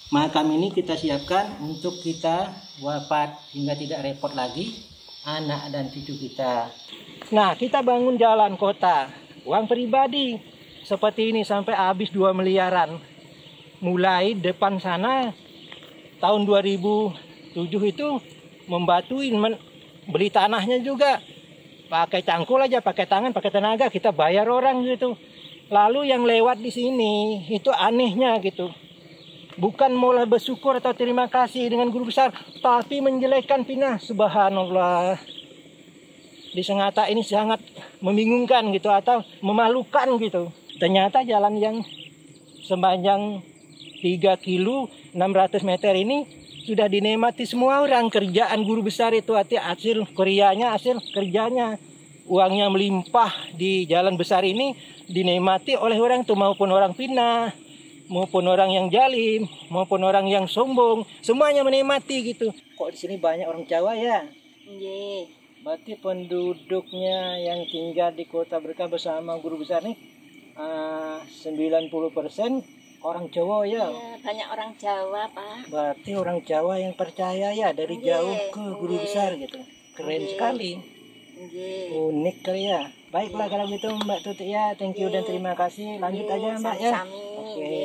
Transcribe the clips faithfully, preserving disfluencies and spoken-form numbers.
makam ini kita siapkan untuk kita wafat hingga tidak repot lagi anak dan cucu kita. Nah, kita bangun jalan kota, uang pribadi seperti ini sampai habis dua miliaran. Mulai depan sana tahun dua ribu tujuh itu membatuin, men beli tanahnya juga. Pakai cangkul aja, pakai tangan, pakai tenaga, kita bayar orang gitu. Lalu yang lewat di sini itu anehnya gitu. Bukan mulai bersyukur atau terima kasih dengan guru besar, tapi menjelekkan Pina. Subhanallah. Di Sengata ini sangat membingungkan gitu atau memalukan gitu. Ternyata jalan yang sepanjang tiga kilo enam ratus meter ini sudah dinikmati semua orang. Kerjaan guru besar itu arti hasil karyanya, hasil kerjanya. Uangnya melimpah di jalan besar ini dinikmati oleh orang itu, maupun orang Pina, maupun orang yang jalim, maupun orang yang sombong, semuanya menikmati gitu. Kok di sini banyak orang Jawa ya? Iya. Berarti penduduknya yang tinggal di Kota Berkah bersama guru besar nih uh, sembilan puluh persen orang Jawa ya? Iya, banyak orang Jawa, Pak. Berarti orang Jawa yang percaya ya dari Iya, jauh ke guru iya. besar gitu. Keren Iya. sekali. Iya. Unik kali ya. Baiklah kalau gitu Mbak Tuti ya, thank you dan terima kasih. Lanjut aja Mbak ya. Oke.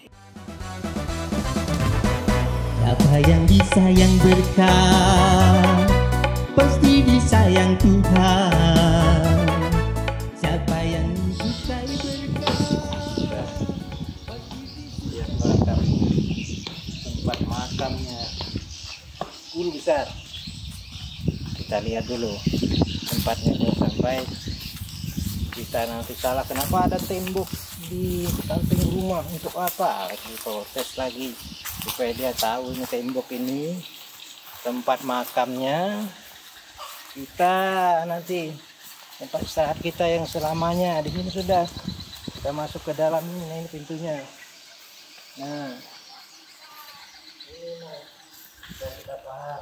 Siapa yang disayang berkah pasti disayang Tuhan. Siapa yang disukai berkah. Lihat makam, tempat makamnya guru besar. Kita lihat dulu tempatnya jangan sampai kita nanti salah. Kenapa ada tembok di samping rumah, untuk apa? Diprotes lagi supaya dia tahu ini tembok ini tempat makamnya kita nanti, tempat istirahat kita yang selamanya. Di sini sudah kita masuk ke dalam ini, nah ini pintunya. Nah ini nah, sudah kita paham.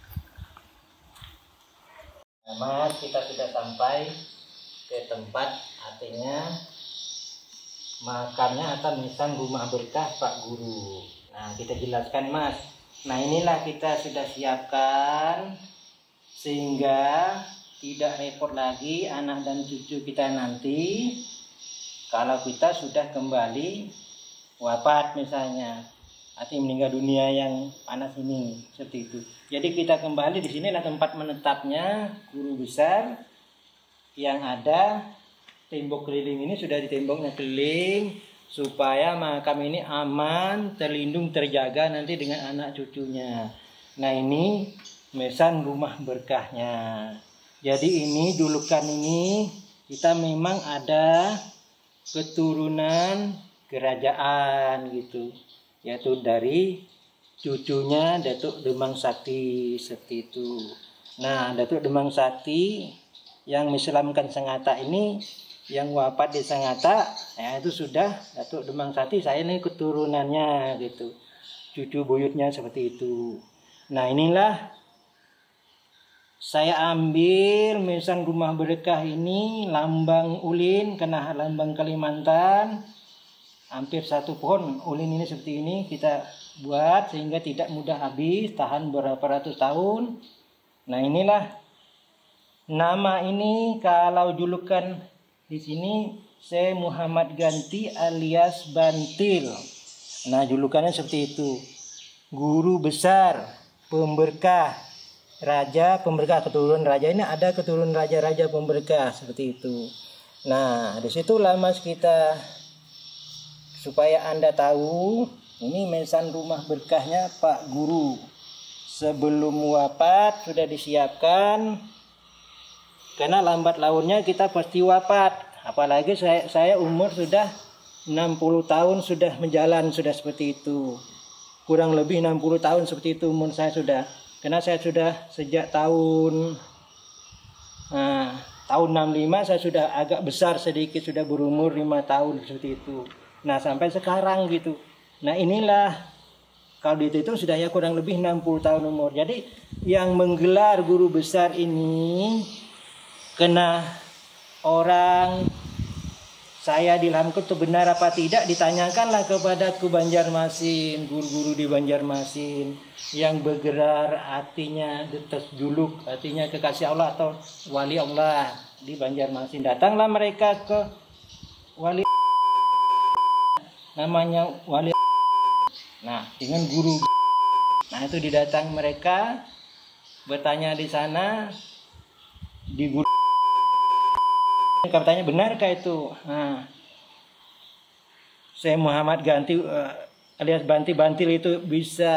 Nah, Mas, kita sudah sampai ke tempat, artinya makamnya atau nisan rumah berkah Pak Guru. Nah, kita jelaskan Mas. Nah, inilah kita sudah siapkan sehingga tidak repot lagi anak dan cucu kita nanti kalau kita sudah kembali wafat misalnya, artinya meninggal dunia yang panas ini, seperti itu. Jadi kita kembali di sinilah tempat menetapnya guru besar yang ada. Tembok keliling ini sudah ditemboknya keliling supaya makam ini aman, terlindung, terjaga nanti dengan anak cucunya. Nah, ini mesan rumah berkahnya. Jadi ini julukan ini kita memang ada keturunan kerajaan gitu, yaitu dari cucunya Datuk Demang Sakti, seperti itu. Nah, Datuk Demang Sakti yang Islamkan Sengata ini, yang wafat di Sengata, ya itu sudah Datuk Demang Sakti, saya ini keturunannya gitu, cucu buyutnya seperti itu. Nah, inilah saya ambil mesan rumah berkah ini, lambang ulin, karena lambang Kalimantan, hampir satu pohon ulin ini seperti ini kita buat sehingga tidak mudah habis, tahan berapa ratus tahun. Nah, inilah nama ini. Kalau julukan di sini saya Muhammad Ganti alias Bantil. Nah, julukannya seperti itu. Guru besar, pemberkah, raja pemberkah, keturunan raja. Ini ada keturunan raja-raja pemberkah seperti itu. Nah, disitulah Mas kita, supaya Anda tahu, ini mesan rumah berkahnya Pak Guru. Sebelum wafat sudah disiapkan, karena lambat launnya kita pasti wafat. Apalagi saya, saya umur sudah enam puluh tahun sudah menjalan, sudah seperti itu. Kurang lebih enam puluh tahun seperti itu umur saya sudah. Karena saya sudah sejak tahun nah, tahun enam puluh lima saya sudah agak besar sedikit, sudah berumur lima tahun seperti itu. Nah, sampai sekarang gitu. Nah, inilah kalau dihitung sudah ya kurang lebih enam puluh tahun umur. Jadi yang menggelar guru besar ini kena orang saya diilhamkan itu benar apa tidak, ditanyakanlah kepada ku Banjarmasin, guru-guru di Banjarmasin yang bergerak hatinya terjuluk, hatinya kekasih Allah atau wali Allah di Banjarmasin. Datanglah mereka ke wali, namanya wali. Nah, dengan guru. Nah, itu didatang mereka bertanya di sana di guru. Katanya benarkah itu? Nah, Syekh Muhammad Ganti uh, alias Banti Bantil itu bisa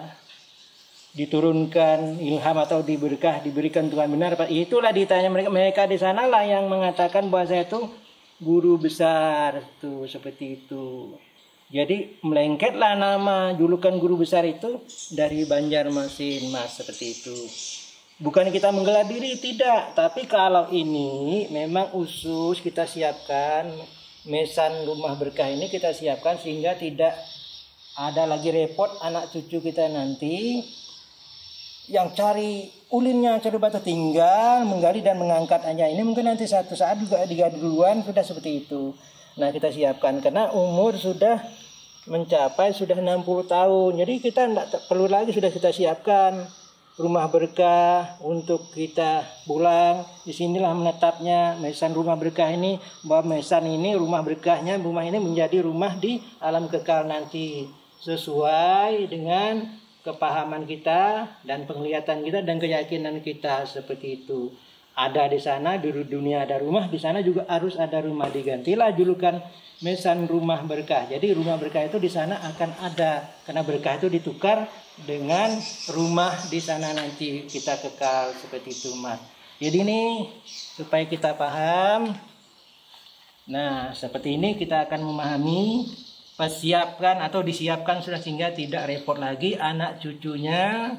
diturunkan ilham atau diberkah, diberikan Tuhan, benar Pak? Itulah ditanya mereka, mereka di sanalah yang mengatakan bahwa saya itu guru besar tuh, seperti itu. Jadi melengketlah nama julukan guru besar itu dari Banjarmasin, Mas, seperti itu. Bukan kita menggelar diri, tidak. Tapi kalau ini memang usus kita siapkan, mesan rumah berkah ini kita siapkan sehingga tidak ada lagi repot anak cucu kita nanti yang cari ulinnya, cari batu, tinggal menggali dan mengangkat aja. Ini mungkin nanti satu saat juga digali duluan, sudah seperti itu. Nah, kita siapkan karena umur sudah mencapai sudah enam puluh tahun. Jadi kita tidak perlu lagi, sudah kita siapkan rumah berkah untuk kita pulang. Disinilah menetapnya mesan rumah berkah ini, bahwa mesan ini rumah berkahnya, rumah ini menjadi rumah di alam kekal nanti sesuai dengan kepahaman kita dan penglihatan kita dan keyakinan kita, seperti itu. Ada di sana di dunia ada rumah, di sana juga harus ada rumah. Digantilah julukan mesan rumah berkah. Jadi rumah berkah itu di sana akan ada, karena berkah itu ditukar dengan rumah di sana nanti kita kekal, seperti itu, Mas. Jadi ini supaya kita paham. Nah, seperti ini kita akan memahami, persiapkan atau disiapkan sudah sehingga tidak repot lagi anak cucunya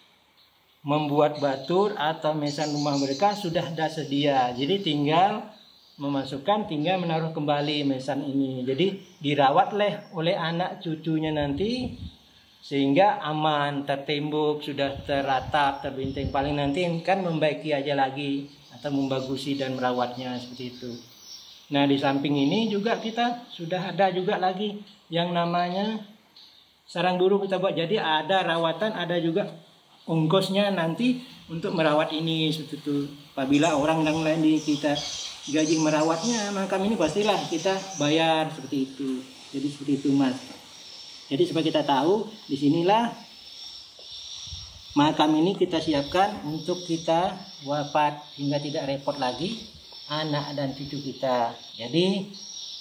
membuat batur atau mesan rumah berkah sudah ada sedia. Jadi tinggal memasukkan, tinggal menaruh kembali mesan ini. Jadi dirawatlah oleh anak cucunya nanti sehingga aman, tertembok, sudah teratap, terbenteng. Paling nanti kan membaiki aja lagi atau membagusi dan merawatnya, seperti itu. Nah, di samping ini juga kita sudah ada juga lagi yang namanya sarang burung kita buat. Jadi ada rawatan, ada juga ongkosnya nanti untuk merawat ini, seperti itu. Apabila orang yang lain di kita gaji merawatnya, maka ini pastilah kita bayar, seperti itu. Jadi seperti itu, Mas. Jadi supaya kita tahu, disinilah makam ini kita siapkan untuk kita wafat hingga tidak repot lagi anak dan cucu kita. Jadi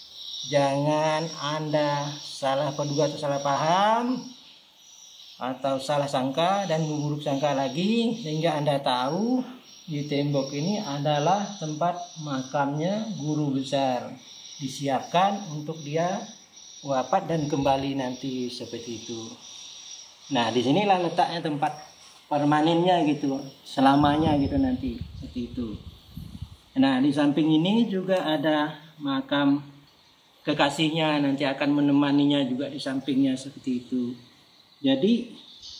jangan Anda salah menduga atau salah paham atau salah sangka dan memburuk sangka lagi, sehingga Anda tahu di tembok ini adalah tempat makamnya guru besar, disiapkan untuk dia wafat dan kembali nanti, seperti itu. Nah, disinilah letaknya tempat permanennya gitu, selamanya gitu nanti, seperti itu. Nah, di samping ini juga ada makam kekasihnya, nanti akan menemaninya juga di sampingnya, seperti itu. Jadi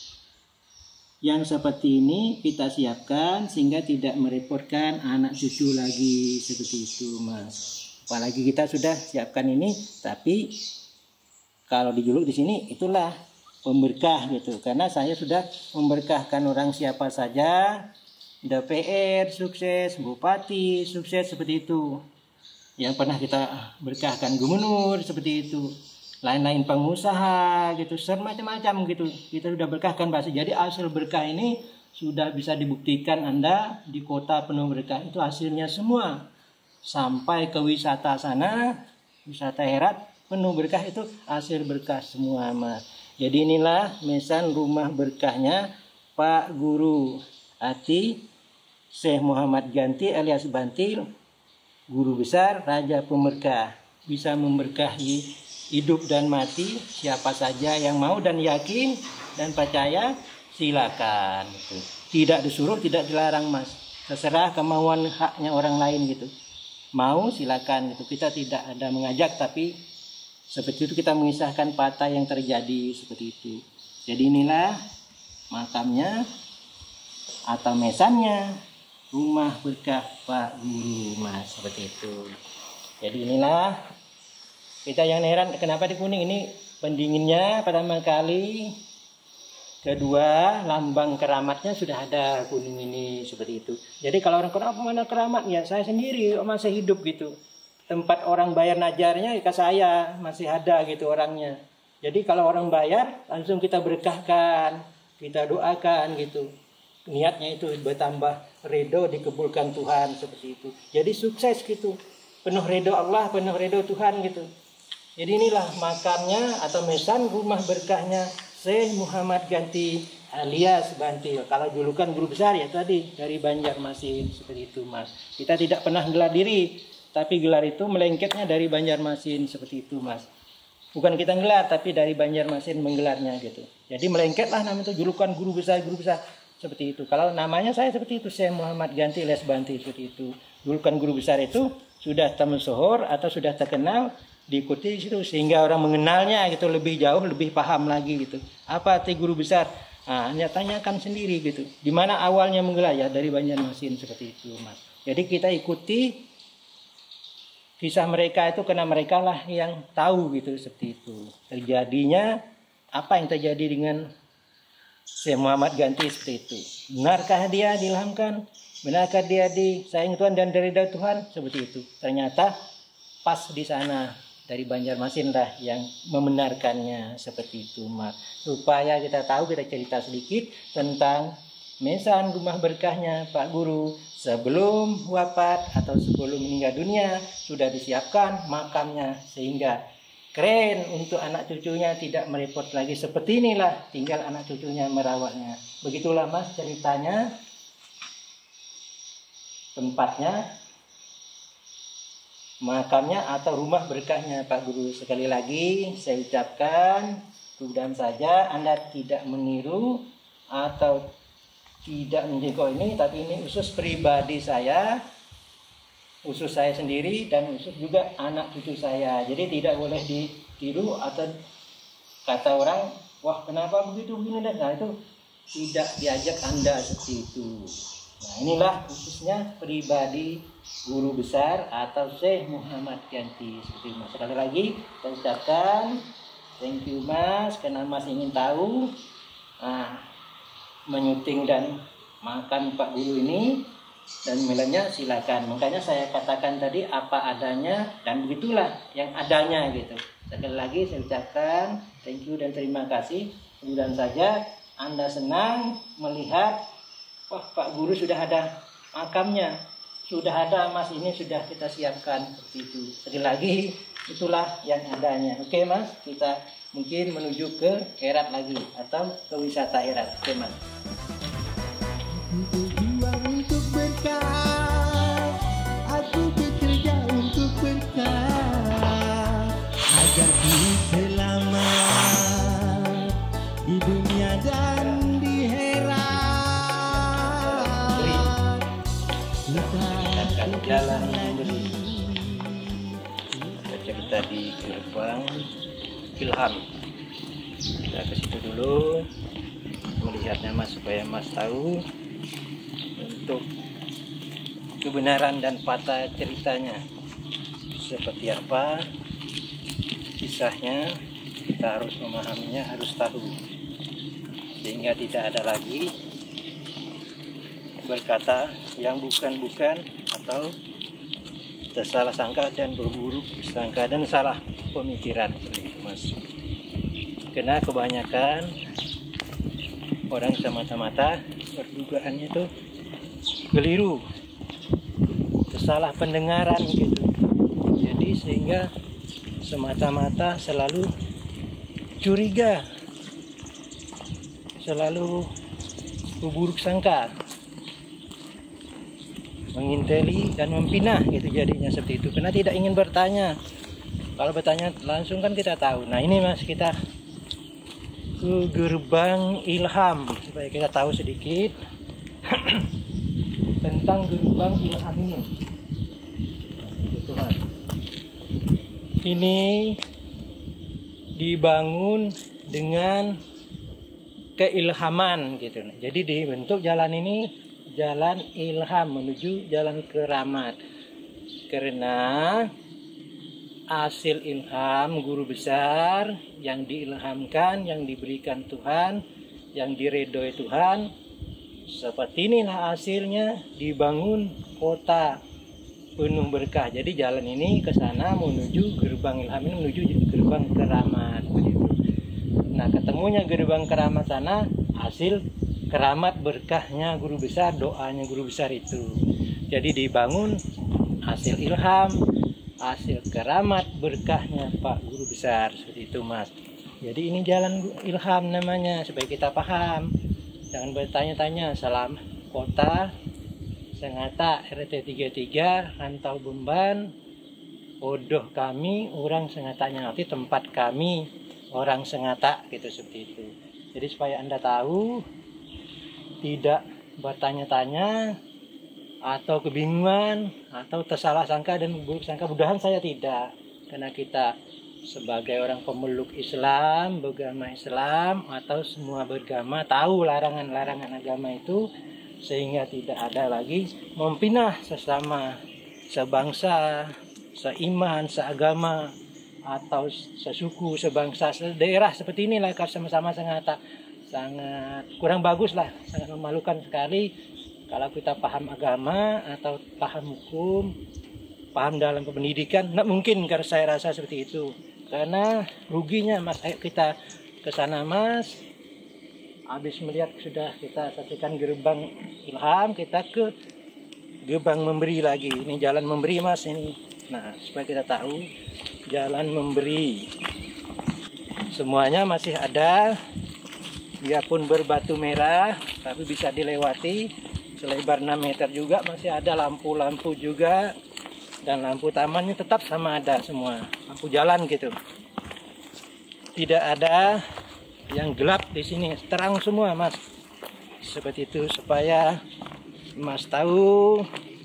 yang seperti ini kita siapkan sehingga tidak merepotkan anak cucu lagi, seperti itu, Mas. Apalagi kita sudah siapkan ini, tapi kalau dijuluk di sini itulah pemberkah gitu, karena saya sudah memberkahkan orang siapa saja, D P R sukses, bupati sukses, seperti itu. Yang pernah kita berkahkan gubernur, seperti itu. Lain-lain pengusaha gitu, semacam-macam gitu. Kita sudah berkahkan bahasa. Jadi hasil berkah ini sudah bisa dibuktikan Anda di kota penuh berkah itu hasilnya semua. Sampai ke wisata sana, wisata Herat penuh berkah itu hasil berkah semua, Mas. Jadi inilah mesan rumah berkahnya Pak Guru Hati Syekh Muhammad Ganti alias Bantil, guru besar, raja pemberkah. Bisa memberkahi hidup dan mati siapa saja yang mau dan yakin dan percaya, silakan gitu. Tidak disuruh, tidak dilarang, Mas. Terserah kemauan haknya orang lain gitu. Mau silakan gitu. Kita tidak ada mengajak, tapi seperti itu kita mengisahkan patah yang terjadi, seperti itu. Jadi inilah makamnya atau mesannya rumah berkah Pak Guru, Mas, seperti itu. Jadi inilah Kita yang heran kenapa di kuning ini pendinginnya pertama kali. Kedua, lambang keramatnya sudah ada kuning ini seperti itu. Jadi kalau orang kenapa mana keramat ya saya sendiri masih hidup gitu. Tempat orang bayar najarnya ke saya masih ada gitu orangnya. Jadi kalau orang bayar langsung kita berkahkan, kita doakan gitu. Niatnya itu bertambah ridho dikabulkan Tuhan seperti itu. Jadi sukses gitu. Penuh ridho Allah, penuh ridho Tuhan gitu. Jadi inilah makamnya atau mesan rumah berkahnya Syekh Muhammad Ganti alias Banti. Kalau julukan guru besar ya tadi dari Banjarmasin seperti itu Mas. Kita tidak pernah gelar diri, tapi gelar itu melengketnya dari Banjarmasin seperti itu Mas. Bukan kita gelar, tapi dari Banjarmasin menggelarnya gitu. Jadi melengketlah nama itu julukan guru besar guru besar seperti itu. Kalau namanya saya seperti itu Syekh Muhammad Ganti alias Banti seperti itu. Julukan guru besar itu sudah termasyhur atau sudah terkenal. Diikuti di situ sehingga orang mengenalnya gitu lebih jauh, lebih paham lagi gitu. Apa arti guru besar? Nah, hanya tanyakan sendiri gitu. Di mana awalnya menggelar ya dari Banjarmasin seperti itu, Mas. Jadi kita ikuti kisah mereka itu karena mereka lah yang tahu gitu seperti itu. Terjadinya apa yang terjadi dengan Syekh Muhammad Ganti seperti itu. Benarkah dia diilhamkan? Benarkah dia disayang Tuhan dan diridhoi Tuhan? Seperti itu. Ternyata pas di sana. Dari Banjarmasin lah yang membenarkannya seperti itu Mas. Supaya kita tahu, kita cerita sedikit tentang mesan rumah berkahnya Pak Guru. Sebelum wafat atau sebelum meninggal dunia sudah disiapkan makamnya. Sehingga keren untuk anak cucunya tidak merepot lagi. Seperti inilah tinggal anak cucunya merawatnya. Begitulah Mas ceritanya. Tempatnya. Makamnya atau rumah berkahnya Pak Guru. Sekali lagi saya ucapkan mudah-mudahan saja Anda tidak meniru atau tidak menjengkel ini, tapi ini khusus pribadi saya, khusus saya sendiri dan khusus juga anak cucu saya. Jadi tidak boleh ditiru atau kata orang, wah kenapa begitu begini dan nah itu tidak diajak Anda seperti itu. Nah inilah khususnya pribadi guru besar atau Syekh Muhammad Ganti seperti Mas. Sekali lagi saya ucapkan thank you Mas karena Mas ingin tahu nah, menyuting dan makan Pak Guru ini dan nilainya silakan. Makanya saya katakan tadi apa adanya dan begitulah yang adanya gitu. Sekali lagi saya ucapkan thank you dan terima kasih. Mudah-mudahan saja Anda senang melihat wah Pak Guru sudah ada makamnya, sudah ada Mas ini sudah kita siapkan seperti itu. Sekali lagi itulah yang adanya. Oke Mas, kita mungkin menuju ke Herat lagi atau ke wisata Herat. Oke Mas. Untuk berjuang untuk berkah, aku bekerja untuk berkah, agar ku selamat di dunia dan di Herat. Akan jalan memberi. Kita cerita di gerbang Ilham. Kita ke situ dulu melihatnya Mas supaya Mas tahu untuk kebenaran dan fakta ceritanya seperti apa kisahnya. Kita harus memahaminya, harus tahu sehingga tidak ada lagi berkata yang bukan-bukan atau tersalah sangka dan berburuk sangka dan salah pemikiran Mas. Karena kebanyakan orang semata-mata perdugaannya itu keliru, salah pendengaran gitu. Jadi sehingga semata-mata selalu curiga, selalu berburuk sangka, menginteli dan mempinah gitu jadinya seperti itu karena tidak ingin bertanya. Kalau bertanya langsung kan kita tahu. Nah ini Mas, kita ke gerbang Ilham supaya kita tahu sedikit tentang gerbang Ilham ini. Gitu, Mas. Ini dibangun dengan keilhaman gitu. Jadi dibentuk jalan ini jalan ilham menuju jalan keramat. Karena hasil ilham guru besar yang diilhamkan, yang diberikan Tuhan, yang diridhoi Tuhan. Seperti inilah hasilnya, dibangun kota penuh berkah. Jadi jalan ini ke sana menuju gerbang ilham ini, menuju gerbang keramat begitu. Nah, ketemunya gerbang keramat sana, hasil keramat berkahnya guru besar, doanya guru besar itu. Jadi dibangun hasil ilham, hasil keramat berkahnya Pak Guru Besar, seperti itu Mas. Jadi ini jalan ilham namanya, supaya kita paham. Jangan bertanya-tanya. Salam kota Sengata R T tiga puluh tiga Rantau Bemban, Odoh kami orang Sengatanya, nanti tempat kami orang Sengata gitu, seperti itu. Jadi supaya Anda tahu, tidak bertanya-tanya atau kebingungan atau tersalah sangka dan buruk sangka. Mudahan saya tidak, karena kita sebagai orang pemeluk Islam, beragama Islam atau semua beragama tahu larangan-larangan agama itu, sehingga tidak ada lagi mempinah sesama sebangsa, seiman, seagama atau sesuku, sebangsa, sedaerah. Seperti inilah kalau sama-sama Sengata. Sangat kurang bagus lah, sangat memalukan sekali kalau kita paham agama atau paham hukum, paham dalam pendidikan. Nggak mungkin, karena saya rasa seperti itu. Karena ruginya Mas, ayo kita ke sana Mas. Habis melihat sudah kita saksikan gerbang ilham, kita ke gerbang memberi lagi. Ini jalan memberi Mas ini. Nah, supaya kita tahu jalan memberi. Semuanya masih ada. Biarpun berbatu merah, tapi bisa dilewati. Selebar enam meter juga, masih ada lampu-lampu juga. Dan lampu tamannya tetap sama ada semua. Lampu jalan gitu. Tidak ada yang gelap di sini, terang semua Mas. Seperti itu supaya Mas tahu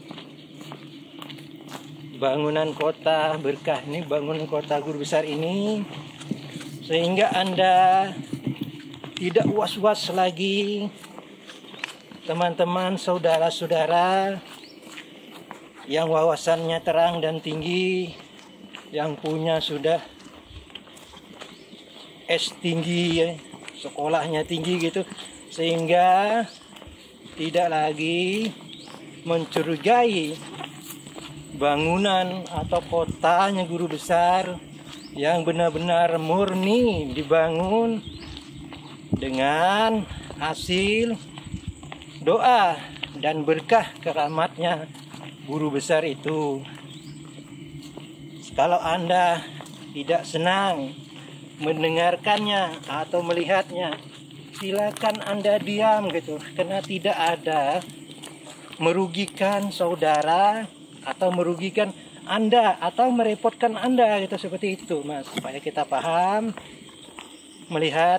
bangunan kota berkah ini, bangunan kota Guru Besar ini, sehingga Anda tidak was-was lagi, teman-teman, saudara-saudara yang wawasannya terang dan tinggi, yang punya sudah S tinggi, sekolahnya tinggi gitu, sehingga tidak lagi mencurigai bangunan atau kotanya Guru Besar yang benar-benar murni dibangun dengan hasil doa dan berkah keramatnya Guru Besar itu. Kalau Anda tidak senang mendengarkannya atau melihatnya, silakan Anda diam gitu, karena tidak ada merugikan saudara atau merugikan Anda atau merepotkan Anda gitu, seperti itu Mas. Supaya kita paham melihat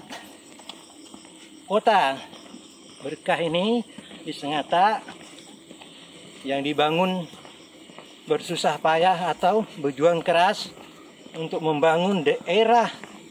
kota berkah ini di Sengata yang dibangun bersusah payah atau berjuang keras untuk membangun daerah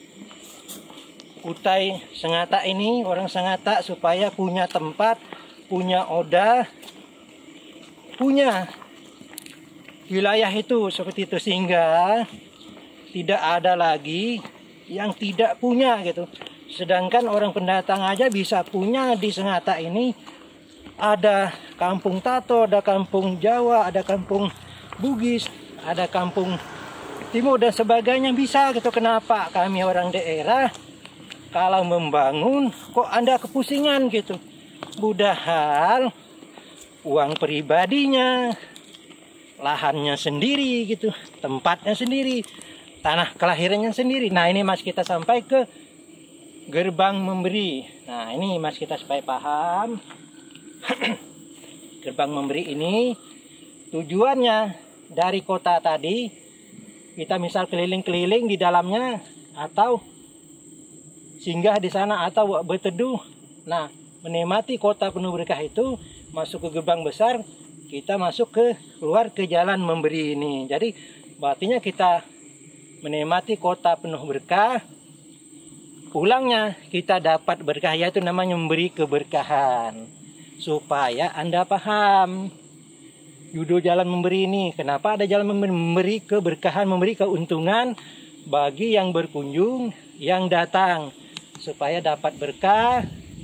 Kutai Sengata ini, orang Sengata supaya punya tempat, punya odah, punya wilayah itu, seperti itu, sehingga tidak ada lagi yang tidak punya gitu. Sedangkan orang pendatang aja bisa punya di Sengata ini. Ada kampung Tato, ada kampung Jawa, ada kampung Bugis, ada kampung Timur dan sebagainya, bisa gitu. Kenapa kami orang daerah kalau membangun kok Anda kepusingan gitu? Padahal uang pribadinya, lahannya sendiri gitu, tempatnya sendiri, tanah kelahirannya sendiri. Nah ini Mas, kita sampai ke gerbang memberi. Nah ini Mas, kita supaya paham gerbang memberi ini tujuannya dari kota tadi, kita misal keliling-keliling di dalamnya atau singgah di sana atau berteduh, nah menikmati kota penuh berkah itu, masuk ke gerbang besar, kita masuk ke keluar ke jalan memberi ini. Jadi artinya kita menikmati kota penuh berkah, pulangnya kita dapat berkah, yaitu namanya memberi keberkahan. Supaya Anda paham judul jalan memberi ini. Kenapa ada jalan memberi? Memberi keberkahan, memberi keuntungan bagi yang berkunjung, yang datang, supaya dapat berkah,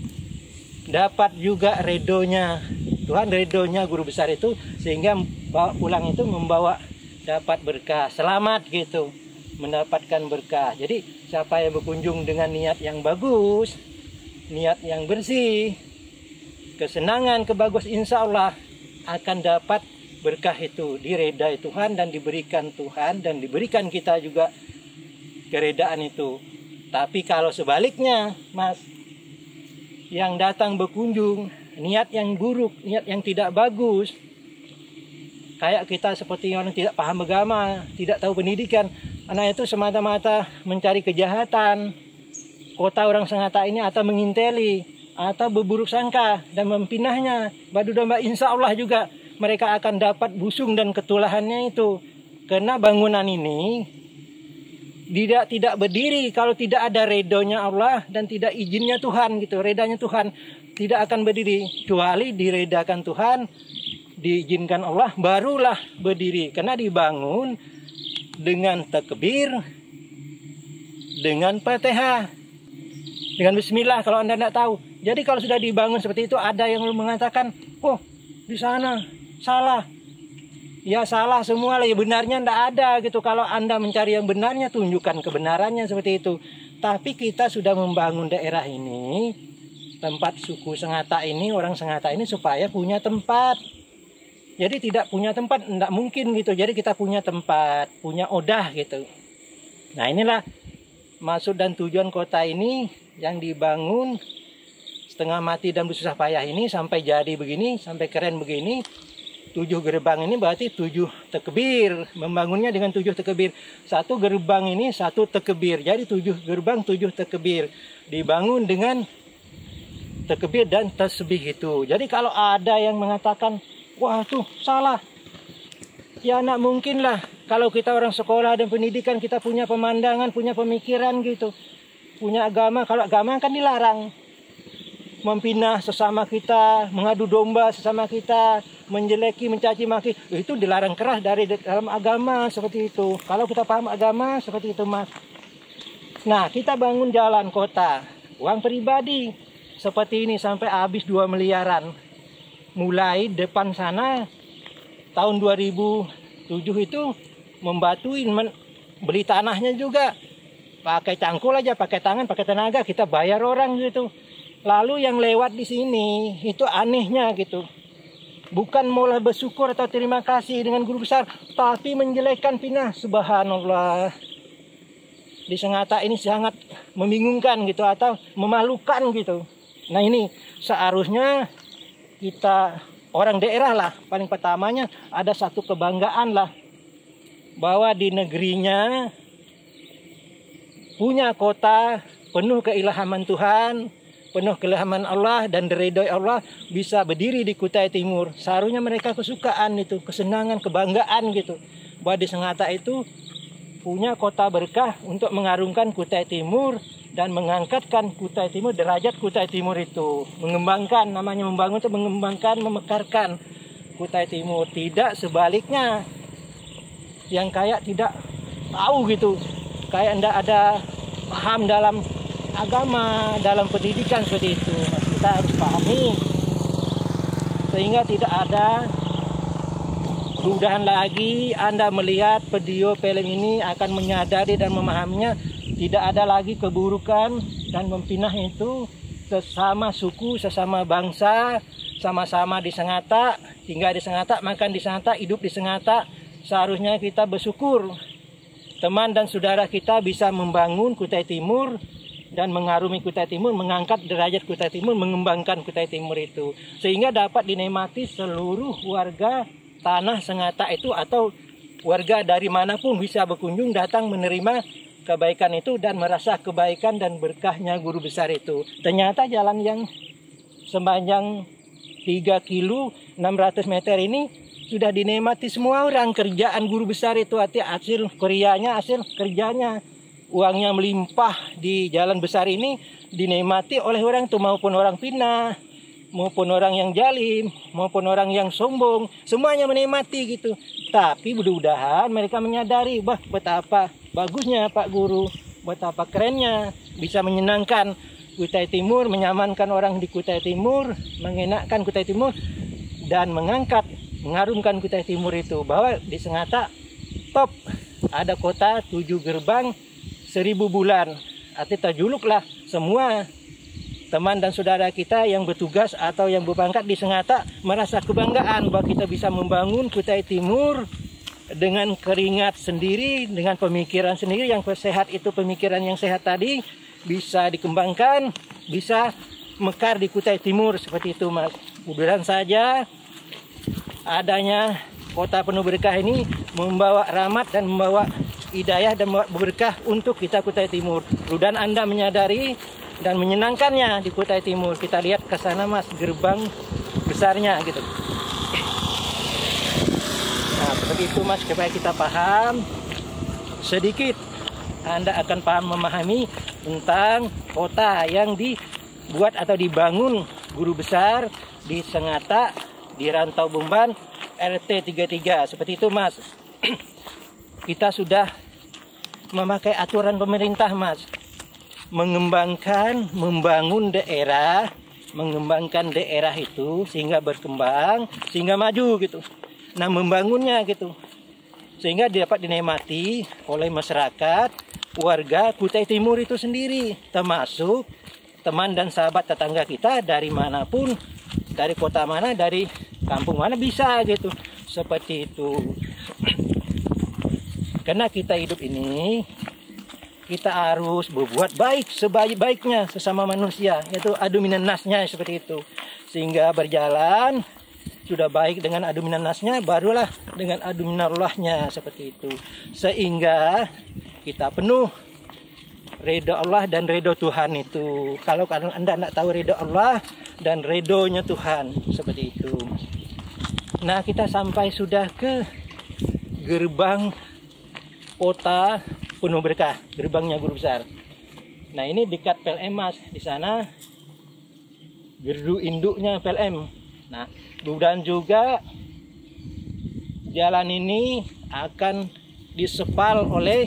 dapat juga redonya Tuhan, redonya guru besar itu, sehingga bawa pulang itu membawa dapat berkah, selamat gitu, mendapatkan berkah. Jadi siapa yang berkunjung dengan niat yang bagus, niat yang bersih, kesenangan, kebagus, insya Allah akan dapat berkah itu, diredai Tuhan dan diberikan Tuhan, dan diberikan kita juga keredaan itu. Tapi kalau sebaliknya, Mas, yang datang berkunjung niat yang buruk, niat yang tidak bagus, kayak kita seperti orang tidak paham agama, tidak tahu pendidikan, anak itu semata-mata mencari kejahatan, kota orang Sangatta ini, atau menginteli, atau berburuk sangka dan mempinahnya badu domba, insya Allah juga mereka akan dapat busung dan ketulahannya itu. Karena bangunan ini tidak tidak berdiri kalau tidak ada redonya Allah dan tidak izinnya Tuhan gitu, redanya Tuhan, tidak akan berdiri. Kecuali diredakan Tuhan, diizinkan Allah, barulah berdiri. Karena dibangun dengan takbir, dengan Fatihah, dengan Bismillah kalau Anda tidak tahu. Jadi kalau sudah dibangun seperti itu, ada yang mengatakan, oh di sana salah. Ya salah semua lah, ya benarnya tidak ada gitu. Kalau Anda mencari yang benarnya, tunjukkan kebenarannya seperti itu. Tapi kita sudah membangun daerah ini, tempat suku Sangatta ini, orang Sangatta ini supaya punya tempat. Jadi tidak punya tempat, tidak mungkin gitu. Jadi kita punya tempat, punya odah gitu. Nah inilah maksud dan tujuan kota ini yang dibangun setengah mati dan bersusah payah ini sampai jadi begini, sampai keren begini. Tujuh gerbang ini berarti tujuh tekbir, membangunnya dengan tujuh tekbir. Satu gerbang ini satu tekbir, jadi tujuh gerbang tujuh tekbir, dibangun dengan tekbir dan tasbih itu. Jadi kalau ada yang mengatakan, wah tuh salah, ya nak mungkin lah. Kalau kita orang sekolah dan pendidikan, kita punya pemandangan, punya pemikiran gitu, punya agama. Kalau agama kan dilarang, mempinah sesama kita, mengadu domba sesama kita, menjeleki, mencaci maki, itu dilarang keras dari dalam agama seperti itu. Kalau kita paham agama seperti itu, Mas. Nah, kita bangun jalan kota, uang pribadi seperti ini sampai habis dua miliaran. Mulai depan sana tahun dua ribu tujuh itu membatuin, men beli tanahnya juga. Pakai cangkul aja, pakai tangan, pakai tenaga, kita bayar orang gitu. Lalu yang lewat di sini itu anehnya gitu, bukan malah bersyukur atau terima kasih dengan guru besar, tapi menjelekkan pinah. Subhanallah, di Sangatta ini sangat membingungkan gitu, atau memalukan gitu. Nah ini seharusnya kita orang daerah lah, paling pertamanya ada satu kebanggaan lah, bahwa di negerinya punya kota penuh keilhaman Tuhan, penuh keilhaman Allah dan diridhoi Allah, bisa berdiri di Kutai Timur. Seharusnya mereka kesukaan itu, kesenangan, kebanggaan gitu, bahwa di Sangatta itu punya kota berkah untuk mengharumkan Kutai Timur dan mengangkatkan Kutai Timur, derajat Kutai Timur itu, mengembangkan, namanya membangun itu mengembangkan, memekarkan Kutai Timur. Tidak sebaliknya, yang kayak tidak tahu gitu, kayak tidak ada paham dalam agama, dalam pendidikan seperti itu. Kita harus pahami sehingga tidak ada kemudahan lagi. Anda melihat video film ini akan menyadari dan memahaminya, tidak ada lagi keburukan dan mempinah itu sesama suku, sesama bangsa, sama-sama di Sangatta, tinggal di Sangatta, makan di Sangatta, hidup di Sangatta. Seharusnya kita bersyukur teman dan saudara kita bisa membangun Kutai Timur dan mengarungi Kutai Timur, mengangkat derajat Kutai Timur, mengembangkan Kutai Timur itu, sehingga dapat dinikmati seluruh warga tanah Sangatta itu, atau warga dari manapun bisa berkunjung, datang menerima kebaikan itu dan merasa kebaikan dan berkahnya guru besar itu. Ternyata jalan yang sepanjang tiga kilo enam ratus meter ini sudah dinikmati semua orang. Kerjaan guru besar itu, arti hasil karyanya, hasil kerjanya, uangnya melimpah di jalan besar ini dinikmati oleh orang itu, maupun orang pindah, maupun orang yang jalim, maupun orang yang sombong, semuanya menikmati gitu. Tapi mudah-mudahan mereka menyadari, bah betapa bagusnya Pak Guru, betapa kerennya bisa menyenangkan Kutai Timur, menyamankan orang di Kutai Timur, mengenakkan Kutai Timur, dan mengangkat, mengharumkan Kutai Timur itu. Bahwa di Sengata top, ada kota tujuh gerbang seribu bulan. Artinya tajuluklah semua teman dan saudara kita yang bertugas atau yang berpangkat di Sengata merasa kebanggaan bahwa kita bisa membangun Kutai Timur dengan keringat sendiri, dengan pemikiran sendiri. Yang sehat itu pemikiran yang sehat tadi bisa dikembangkan, bisa mekar di Kutai Timur seperti itu, Mas. Mudah-mudahan saja adanya kota penuh berkah ini membawa rahmat dan membawa hidayah dan membawa berkah untuk kita Kutai Timur. Mudah-mudahan Anda menyadari dan menyenangkannya di Kutai Timur. Kita lihat ke sana, Mas, gerbang besarnya gitu. Nah, seperti itu, Mas, supaya kita paham sedikit. Anda akan paham memahami tentang kota yang dibuat atau dibangun guru besar di Sengata, di Rantau Bomban, R T tiga puluh tiga. Seperti itu, Mas. Kita sudah memakai aturan pemerintah, Mas. Mengembangkan, membangun daerah, mengembangkan daerah itu sehingga berkembang, sehingga maju gitu. Nah, membangunnya gitu, sehingga dapat dinikmati oleh masyarakat, warga Kutai Timur itu sendiri, termasuk teman dan sahabat tetangga kita dari manapun, dari kota mana, dari kampung mana bisa gitu, seperti itu. Karena kita hidup ini, kita harus berbuat baik sebaik-baiknya sesama manusia, yaitu adu minan nasnya seperti itu. Sehingga berjalan sudah baik dengan adu minan nasnya, barulah dengan adu minarullahnya seperti itu. Sehingga kita penuh ridho Allah dan ridho Tuhan itu. Kalau Anda tidak tahu ridho Allah dan ridhonya Tuhan, seperti itu. Nah, kita sampai sudah ke gerbang kota penuh berkah, gerbangnya guru besar. Nah, ini dekat P L M, Mas. Di sana gerdu induknya P L M. Nah, mudah-mudahan juga jalan ini akan disepal oleh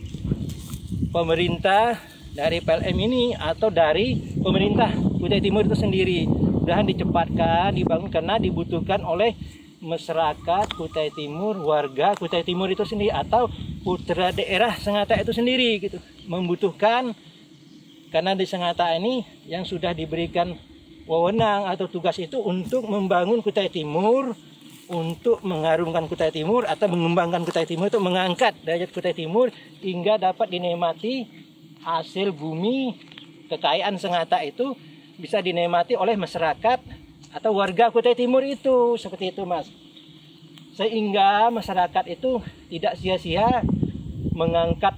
pemerintah dari P L M ini atau dari pemerintah Kutai Timur itu sendiri. Mudah-mudahan dicepatkan, dibangun karena dibutuhkan oleh masyarakat Kutai Timur, warga Kutai Timur itu sendiri atau putra daerah Sengata itu sendiri gitu, membutuhkan. Karena di Sengata ini yang sudah diberikan wewenang atau tugas itu untuk membangun Kutai Timur, untuk mengharumkan Kutai Timur atau mengembangkan Kutai Timur, itu mengangkat derajat Kutai Timur hingga dapat dinikmati hasil bumi kekayaan Sengata itu bisa dinikmati oleh masyarakat atau warga Kutai Timur itu, seperti itu, Mas. Sehingga masyarakat itu tidak sia-sia mengangkat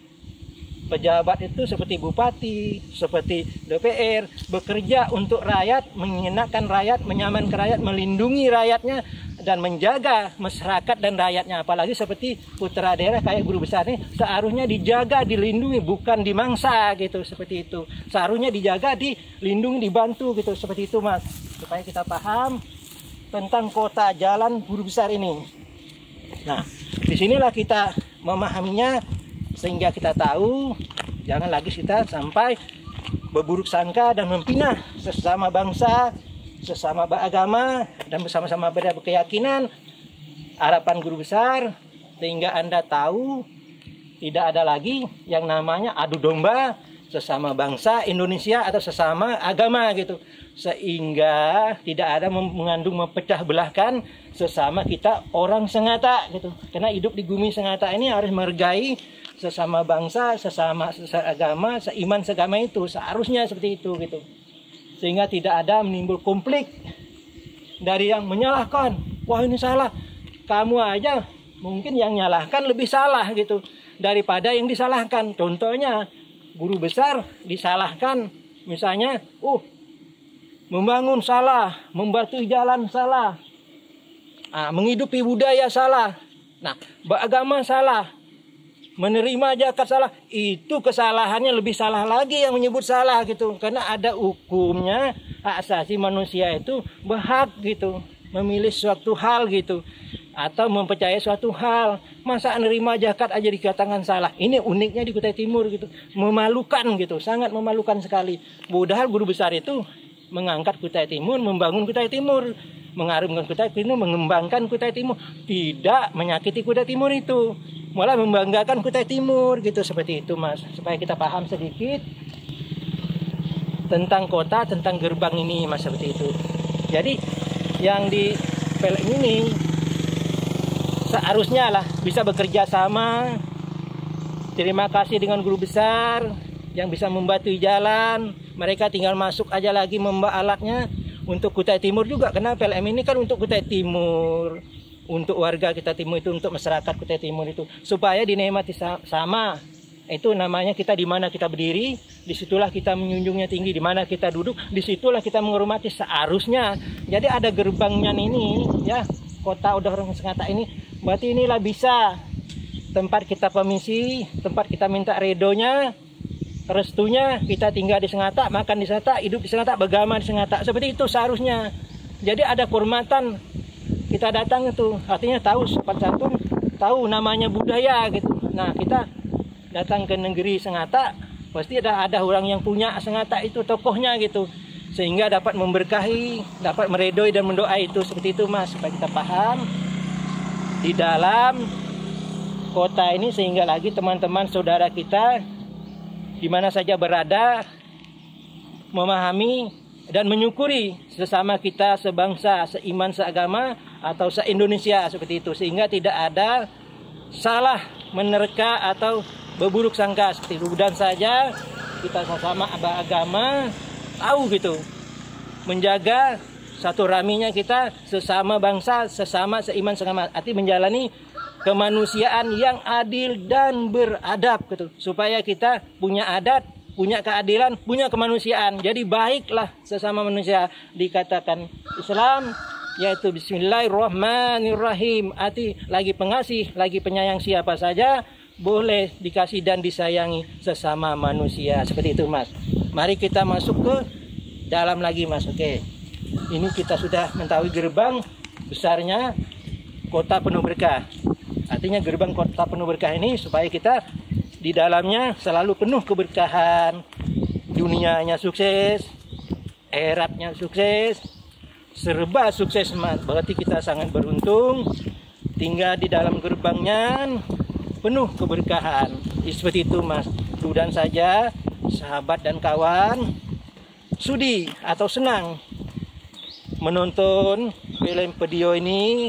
pejabat itu seperti bupati, seperti D P R, bekerja untuk rakyat, menyenangkan rakyat, menyamankan rakyat, melindungi rakyatnya, dan menjaga masyarakat dan rakyatnya. Apalagi seperti putra daerah kayak guru besar ini, seharusnya dijaga, dilindungi, bukan dimangsa gitu, seperti itu. Seharusnya dijaga, dilindungi, dibantu gitu, seperti itu, Mas. Supaya kita paham tentang kota jalan guru besar ini. Nah, disinilah kita memahaminya sehingga kita tahu jangan lagi kita sampai berburuk sangka dan mempinah sesama bangsa, sesama beragama, dan bersama-sama berkeyakinan. Harapan guru besar sehingga Anda tahu tidak ada lagi yang namanya adu domba sesama bangsa Indonesia atau sesama agama gitu, sehingga tidak ada mengandung mempecah belahkan sesama kita orang Sengata gitu. Karena hidup di bumi Sengata ini harus menghargai sesama bangsa, sesama agama, seiman seagama itu, seharusnya seperti itu gitu. Sehingga tidak ada menimbul konflik dari yang menyalahkan, wah ini salah, kamu aja mungkin yang nyalahkan lebih salah gitu daripada yang disalahkan. Contohnya guru besar disalahkan, misalnya, uh, membangun salah, membatu jalan salah, nah, menghidupi budaya salah, nah, beragama salah. menerima zakat salah, itu kesalahannya lebih salah lagi yang menyebut salah gitu. Karena ada hukumnya, hak asasi manusia itu berhak gitu, memilih suatu hal gitu, atau mempercayai suatu hal. Masa menerima zakat aja dikatakan salah. Ini uniknya di Kutai Timur gitu, memalukan gitu, sangat memalukan sekali. Padahal guru besar itu mengangkat Kutai Timur, membangun Kutai Timur, mengharumkan Kutai Timur, mengembangkan Kutai Timur, tidak menyakiti Kutai Timur itu, malah membanggakan Kutai Timur gitu, seperti itu Mas, supaya kita paham sedikit tentang kota, tentang gerbang ini Mas, seperti itu. Jadi yang di P L M ini seharusnya lah bisa bekerja sama. Terima kasih dengan guru besar yang bisa membatui jalan, mereka tinggal masuk aja lagi membawa alatnya. Untuk Kutai Timur juga, karena P L M ini kan untuk Kutai Timur, untuk warga Kutai Timur itu, untuk masyarakat Kutai Timur itu, supaya dinikmati sama. Itu namanya kita di mana kita berdiri, disitulah kita menjunjungnya tinggi, di mana kita duduk, disitulah kita menghormati seharusnya. Jadi ada gerbangnya ini, ya, kota udah orang Sengata ini, berarti inilah bisa tempat kita permisi, tempat kita minta redonya, restunya, kita tinggal di Sengata, makan di Sengata, hidup di Sengata, beragama di Sengata, seperti itu seharusnya. Jadi ada kehormatan, kita datang itu, artinya tahu sopan santun, tahu namanya budaya gitu. Nah, kita datang ke negeri Sengata, pasti ada ada orang yang punya Sengata itu, tokohnya gitu, sehingga dapat memberkahi, dapat meredoi dan mendoa itu, seperti itu Mas, supaya kita paham di dalam kota ini, sehingga lagi teman-teman saudara kita di mana saja berada memahami dan menyukuri sesama kita sebangsa, seiman, seagama, atau se-Indonesia, seperti itu, sehingga tidak ada salah menerka atau berburuk sangka seperti itu. Dan saja kita sesama beragama tahu gitu, menjaga satu raminya kita sesama bangsa, sesama seiman, seagama, arti menjalani kemanusiaan yang adil dan beradab gitu, supaya kita punya adat, punya keadilan, punya kemanusiaan. Jadi baiklah sesama manusia. Dikatakan Islam yaitu Bismillahirrahmanirrahim, arti lagi pengasih, lagi penyayang siapa saja boleh dikasih dan disayangi sesama manusia, seperti itu Mas. Mari kita masuk ke dalam lagi Mas. Oke, ini kita sudah mengetahui gerbang besarnya kota penuh berkah. Artinya gerbang kota penuh berkah ini supaya kita di dalamnya selalu penuh keberkahan, dunianya sukses, akhiratnya sukses, serba sukses Mas. Berarti kita sangat beruntung tinggal di dalam gerbangnya penuh keberkahan. Seperti itu Mas. Mudah saja sahabat dan kawan sudi atau senang menonton film video ini,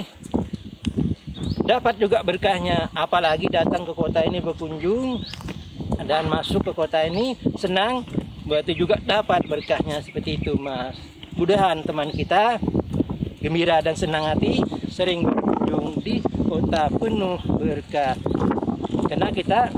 dapat juga berkahnya, apalagi datang ke kota ini berkunjung dan masuk ke kota ini senang, berarti juga dapat berkahnya, seperti itu Mas. Mudahan teman kita gembira dan senang hati sering berkunjung di kota penuh berkah, karena kita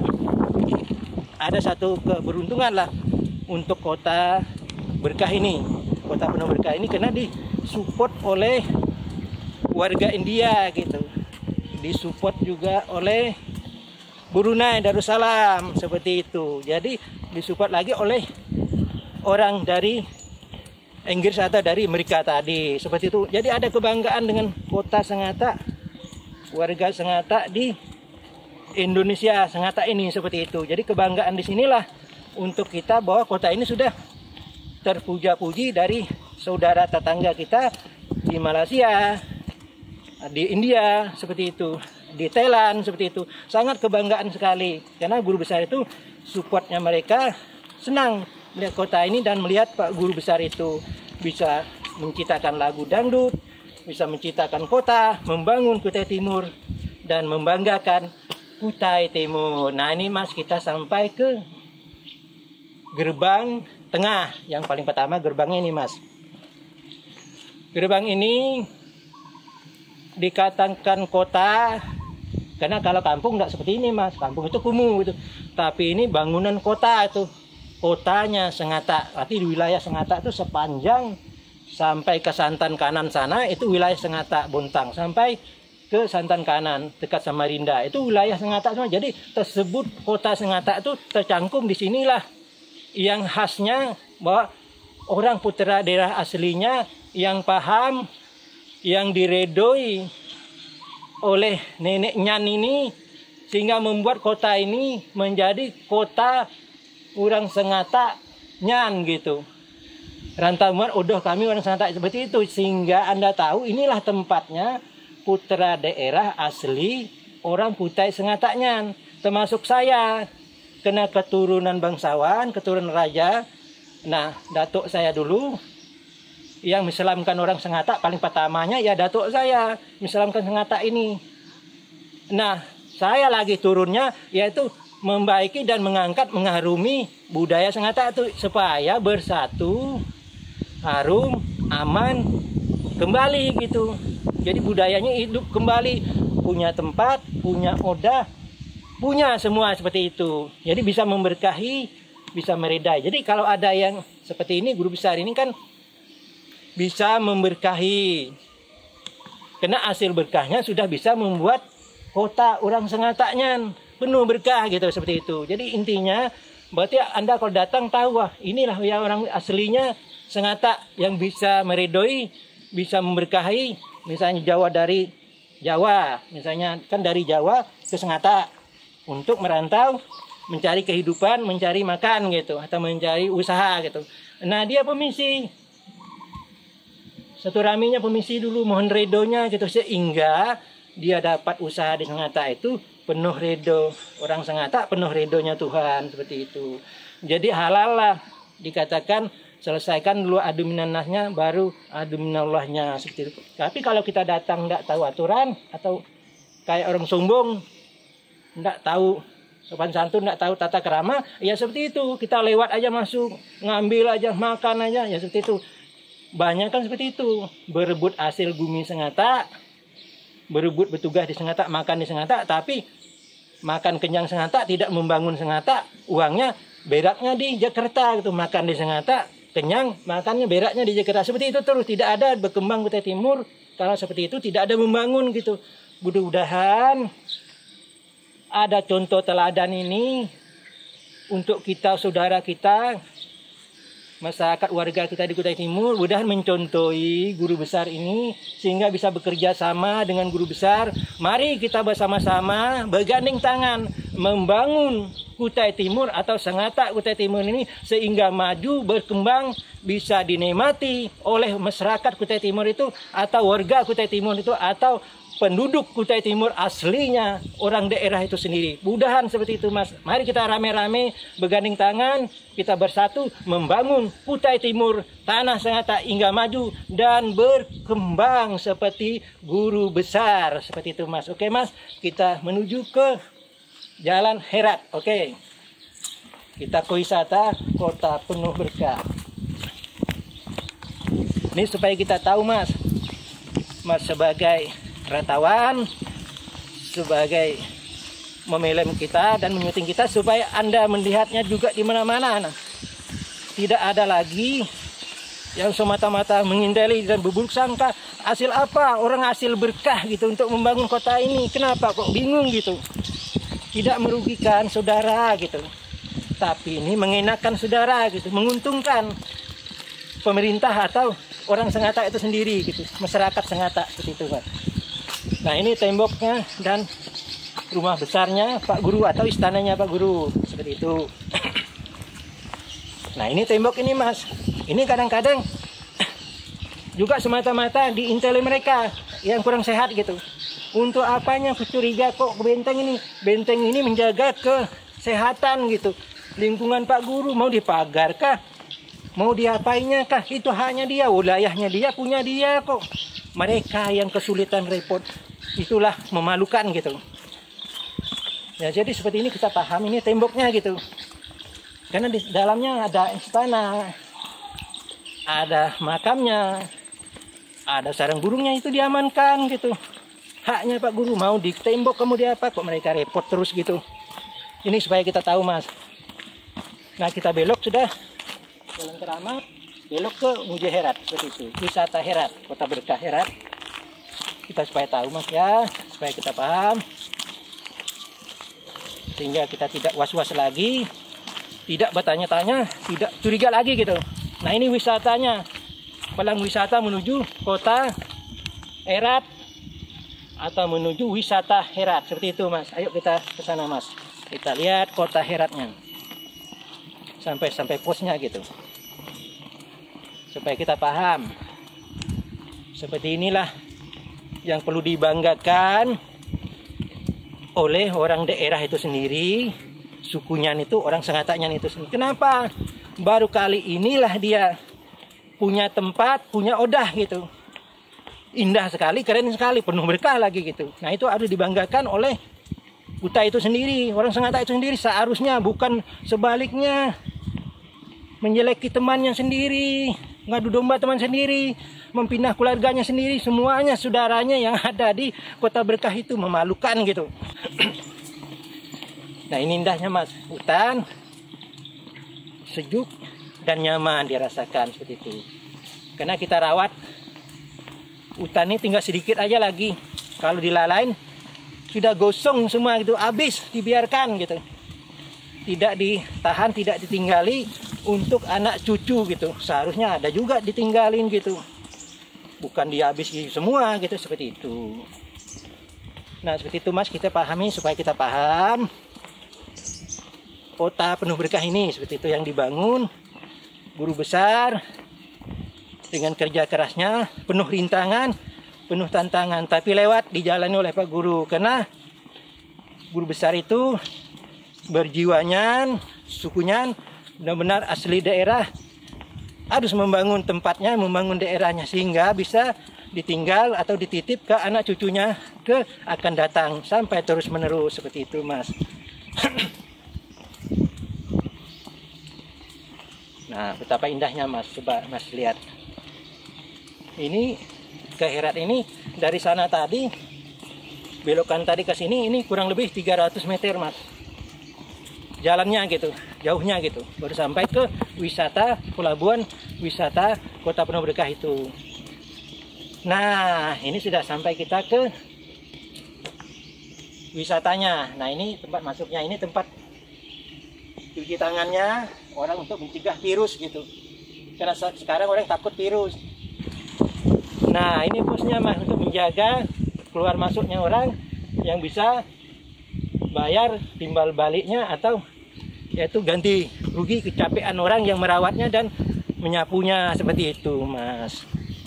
ada satu keberuntungan lah untuk kota berkah ini, kota penuh berkah ini, karena disupport oleh warga India gitu, disupport juga oleh Brunei Darussalam, seperti itu. Jadi disupport lagi oleh orang dari Inggris atau dari Amerika tadi, seperti itu. Jadi ada kebanggaan dengan kota Sengata, warga Sengata di Indonesia, Sengata ini, seperti itu. Jadi kebanggaan di sinilah untuk kita bahwa kota ini sudah terpuja-puji dari saudara tetangga kita di Malaysia, di India, seperti itu, di Thailand, seperti itu. Sangat kebanggaan sekali karena guru besar itu supportnya, mereka senang melihat kota ini dan melihat Pak Guru Besar itu bisa menciptakan lagu dangdut, bisa menciptakan kota, membangun Kutai Timur dan membanggakan Kutai Timur. Nah ini Mas, kita sampai ke gerbang tengah. Yang paling pertama gerbangnya ini Mas. Gerbang ini dikatakan kota karena kalau kampung tidak seperti ini Mas. Kampung itu kumuh gitu. Tapi ini bangunan kota itu. Kotanya Sengata. Arti di wilayah Sengata itu sepanjang sampai ke Santan kanan sana itu wilayah Sengata Bontang, sampai ke Santan Kanan dekat Samarinda. Itu wilayah Sengatak semua. Jadi tersebut kota Sengatak itu tercangkum di sinilah. Yang khasnya bahwa orang putra daerah aslinya yang paham, yang diredoi oleh nenek Nyan ini, sehingga membuat kota ini menjadi kota orang Sengatak Nyan gitu. Rantamuan udah kami orang Sengatak seperti itu, sehingga Anda tahu inilah tempatnya putra daerah asli orang Kutai Sengatak Nyan, termasuk saya. Kena keturunan bangsawan, keturunan raja. Nah, datuk saya dulu yang Islamkan orang Sengatak paling pertamanya ya datuk saya Islamkan Sengatak ini. Nah, saya lagi turunnya yaitu membaiki dan mengangkat, mengarumi budaya Sengatak itu supaya bersatu, harum, aman kembali gitu. Jadi budayanya hidup kembali, punya tempat, punya odah, punya semua seperti itu. Jadi bisa memberkahi, bisa meredai. Jadi kalau ada yang seperti ini, guru besar ini kan bisa memberkahi. Karena hasil berkahnya sudah bisa membuat kota orang Sengataknya penuh berkah gitu, seperti itu. Jadi intinya berarti Anda kalau datang tahu, wah inilah ya orang aslinya Sengatak yang bisa meredoi, bisa memberkahi. Misalnya Jawa dari Jawa, misalnya kan dari Jawa ke Sengatak untuk merantau, mencari kehidupan, mencari makan gitu, atau mencari usaha gitu. Nah dia pemisi, satu raminya pemisi dulu, mohon redonya gitu, sehingga dia dapat usaha di Sengatak itu penuh redo orang Sengatak, penuh redonya Tuhan, seperti itu. Jadi halal lah dikatakan, selesaikan dulu adu minannasnya, baru adu minallahnya, seperti itu. Tapi kalau kita datang tidak tahu aturan, atau kayak orang sombong, tidak tahu sopan santun, tidak tahu tata kerama, ya seperti itu. Kita lewat aja masuk, ngambil aja, makan aja, ya seperti itu. Banyak kan seperti itu, berebut hasil bumi Sengatak, berebut bertugas di Sengatak, makan di Sengatak, tapi makan kenyang Sengatak, tidak membangun Sengatak, uangnya beraknya di Jakarta gitu, makan di Sengatak, kenyang, makannya beraknya di Jakarta. Seperti itu terus, tidak ada berkembang Kutai Timur kalau seperti itu, tidak ada membangun gitu. Mudah-mudahan ada contoh teladan ini untuk kita, saudara kita, masyarakat warga kita di Kutai Timur, mudah mencontohi guru besar ini sehingga bisa bekerja sama dengan guru besar. Mari kita bersama-sama bergandeng tangan membangun Kutai Timur atau Sengatak Kutai Timur ini sehingga maju, berkembang, bisa dinikmati oleh masyarakat Kutai Timur itu, atau warga Kutai Timur itu, atau penduduk Kutai Timur aslinya, orang daerah itu sendiri. Mudahan seperti itu, Mas. Mari kita rame-rame bergandeng tangan, kita bersatu membangun Kutai Timur, tanah Sengatak hingga maju dan berkembang seperti guru besar. Seperti itu, Mas. Oke, Mas. Kita menuju ke Jalan Herat. Oke. Kita ke wisata kota penuh berkah. Ini supaya kita tahu, Mas. Mas sebagai wartawan, sebagai memelem kita dan menyuting kita, supaya Anda melihatnya juga di mana-mana. Nah, tidak ada lagi yang semata-mata mengindali dan berburuk sangka. Hasil apa? Orang hasil berkah gitu untuk membangun kota ini. Kenapa kok bingung gitu? Tidak merugikan saudara gitu, tapi ini mengenakan saudara gitu, menguntungkan pemerintah atau orang Sengatak itu sendiri gitu, masyarakat Sengatak seperti itu, Pak. Nah, ini temboknya dan rumah besarnya Pak Guru atau istananya Pak Guru, seperti itu. Nah, ini tembok ini, Mas. Ini kadang-kadang juga semata-mata diinteli mereka yang kurang sehat gitu. Untuk apanya aku curiga kok ke benteng ini? Benteng ini menjaga kesehatan gitu. Lingkungan Pak Guru mau dipagar kah? Mau diapainya kah? Itu haknya dia, wilayahnya dia, punya dia kok. Mereka yang kesulitan repot, itulah memalukan gitu. Ya, jadi seperti ini kita paham, ini temboknya gitu. Karena di dalamnya ada istana, ada makamnya, ada sarang burungnya, itu diamankan gitu. Haknya Pak Guru, mau di tembok kemudian apa kok mereka repot terus gitu. Ini supaya kita tahu, Mas. Nah, kita belok sudah Jalan Keramat, belok ke Muja Herat, seperti itu. Wisata Herat, Kota Berkah Herat. kita supaya tahu mas ya, supaya kita paham, sehingga kita tidak was-was lagi, tidak bertanya-tanya, tidak curiga lagi gitu. Nah ini wisatanya, pelang wisata menuju kota Herat atau menuju wisata Herat, seperti itu mas. Ayo kita ke sana mas, kita lihat kota Heratnya sampai sampai posnya gitu, supaya kita paham. Seperti inilah yang perlu dibanggakan oleh orang daerah itu sendiri, sukunya itu, orang Sengatanya itu sendiri. Kenapa? Baru kali inilah dia punya tempat, punya odah gitu. Indah sekali, keren sekali, penuh berkah lagi gitu. Nah itu harus dibanggakan oleh Kuta itu sendiri, orang Sengatanya itu sendiri. Seharusnya bukan sebaliknya, menjeleki temannya sendiri, ngadu domba teman sendiri, mempindah keluarganya sendiri, semuanya saudaranya yang ada di Kota Berkah itu, memalukan gitu. Nah ini indahnya mas, hutan sejuk dan nyaman dirasakan seperti itu. Karena kita rawat hutan ini tinggal sedikit aja lagi, kalau dilalain sudah gosong semua gitu, habis dibiarkan gitu, tidak ditahan, tidak ditinggali untuk anak cucu gitu. Seharusnya ada juga ditinggalin gitu, bukan dihabis semua gitu, seperti itu. Nah seperti itu mas, kita pahami supaya kita paham kota penuh berkah ini. Seperti itu yang dibangun guru besar dengan kerja kerasnya, penuh rintangan, penuh tantangan, tapi lewat dijalani oleh Pak Guru. Karena guru besar itu berjiwanya, sukunya benar-benar asli daerah, harus membangun tempatnya, membangun daerahnya, sehingga bisa ditinggal atau dititip ke anak cucunya ke akan datang sampai terus menerus, seperti itu mas. Nah betapa indahnya mas, coba mas lihat ini ke Herat ini, dari sana tadi belokan tadi ke sini, ini kurang lebih tiga ratus meter mas jalannya gitu, jauhnya gitu, baru sampai ke wisata pelabuhan wisata Kota Penuh Berkah itu. Nah ini sudah sampai kita ke wisatanya. Nah ini tempat masuknya, ini tempat cuci tangannya orang untuk mencegah virus gitu, karena sekarang orang takut virus. Nah ini posnya mas, untuk menjaga keluar masuknya orang yang bisa bayar timbal baliknya atau yaitu ganti rugi kecapean orang yang merawatnya dan menyapunya, seperti itu mas.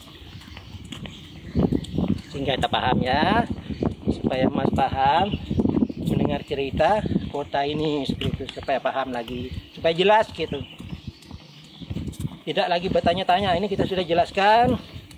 Sehingga kita paham ya, supaya mas paham mendengar cerita kota ini, seperti itu, supaya paham lagi, supaya jelas gitu, tidak lagi bertanya-tanya. Ini kita sudah jelaskan.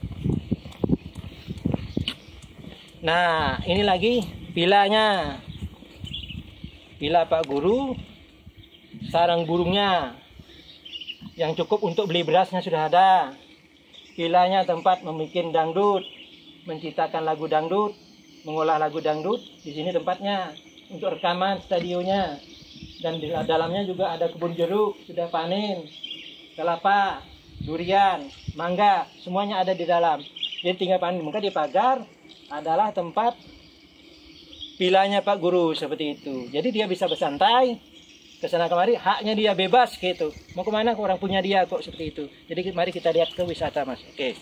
Nah ini lagi vilanya, villa Pak Guru, sarang burungnya yang cukup untuk beli berasnya sudah ada. Villanya tempat membuat dangdut, menciptakan lagu dangdut, mengolah lagu dangdut. Di sini tempatnya untuk rekaman studionya, dan di dalamnya juga ada kebun jeruk sudah panen, kelapa, durian, mangga, semuanya ada di dalam. Jadi tinggal panen. Maka di pagar adalah tempat villanya Pak Guru, seperti itu. Jadi dia bisa bersantai ke sana kemari, haknya dia bebas gitu. Mau kemana, orang punya dia kok, seperti itu. Jadi mari kita lihat ke wisata mas. Oke.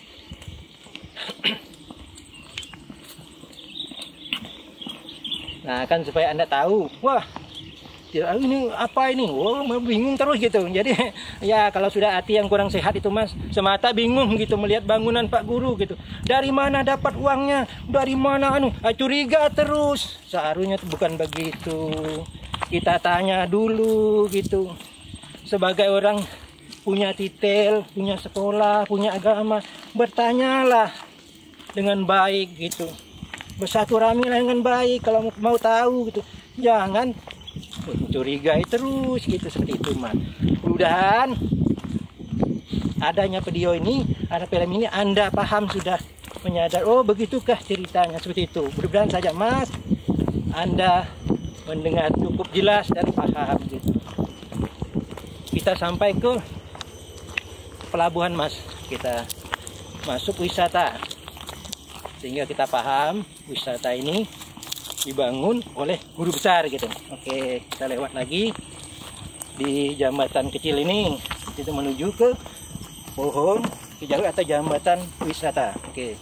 Nah kan supaya anda tahu, wah ini apa ini, wah bingung terus gitu. Jadi ya kalau sudah hati yang kurang sehat itu mas, semata bingung gitu melihat bangunan Pak Guru gitu. Dari mana dapat uangnya, dari mana anu, curiga terus. Seharusnya bukan begitu. Kita tanya dulu gitu. Sebagai orang punya titel, punya sekolah, punya agama, bertanyalah dengan baik gitu. Bersatu rami dengan baik kalau mau tahu gitu. Jangan curigai terus gitu, seperti itu mas. Mudah-mudahan adanya video ini, ada film ini, anda paham sudah, menyadar, oh begitukah ceritanya, seperti itu. Mudah-mudahan saja mas, anda mendengar cukup jelas dan paham gitu. Kita sampai ke pelabuhan mas, kita masuk wisata. sehingga kita paham wisata ini dibangun oleh guru besar gitu. Oke, kita lewat lagi di jembatan kecil ini, itu menuju ke pohon kejawi atau jembatan wisata. Oke.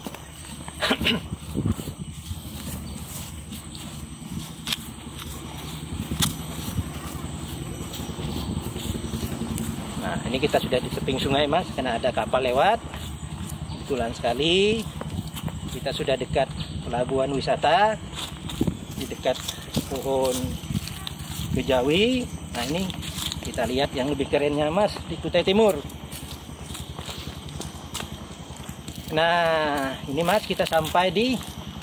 Nah, ini kita sudah di tepi sungai, Mas, karena ada kapal lewat. Kebetulan sekali kita sudah dekat pelabuhan wisata, di dekat pohon kejawi. Nah, ini kita lihat yang lebih kerennya, Mas, di Kutai Timur. Nah, ini, Mas, kita sampai di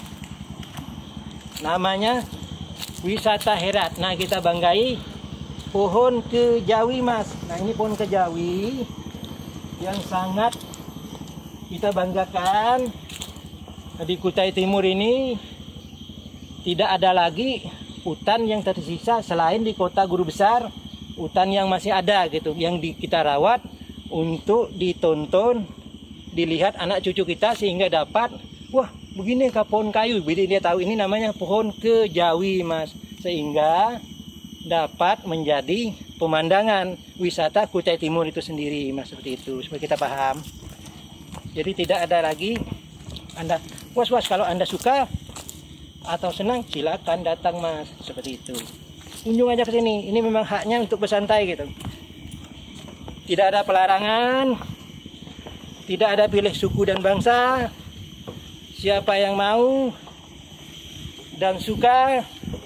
namanya wisata Herat. Nah, kita banggai pohon kejawi, Mas. Nah, ini pohon kejawi yang sangat kita banggakan. Di Kutai Timur ini tidak ada lagi hutan yang tersisa selain di kota Guru Besar. Hutan yang masih ada gitu, yang di, kita rawat untuk ditonton, dilihat anak cucu kita, sehingga dapat, wah, begini kah pohon kayu. Jadi dia tahu ini namanya pohon kejawi, Mas, sehingga dapat menjadi pemandangan wisata Kutai Timur itu sendiri, Mas, seperti itu, supaya kita paham. Jadi tidak ada lagi Anda was-was, kalau Anda suka atau senang silakan datang, Mas, seperti itu. Kunjung aja ke sini. Ini memang haknya untuk bersantai gitu. Tidak ada pelarangan, tidak ada pilih suku dan bangsa. Siapa yang mau dan suka,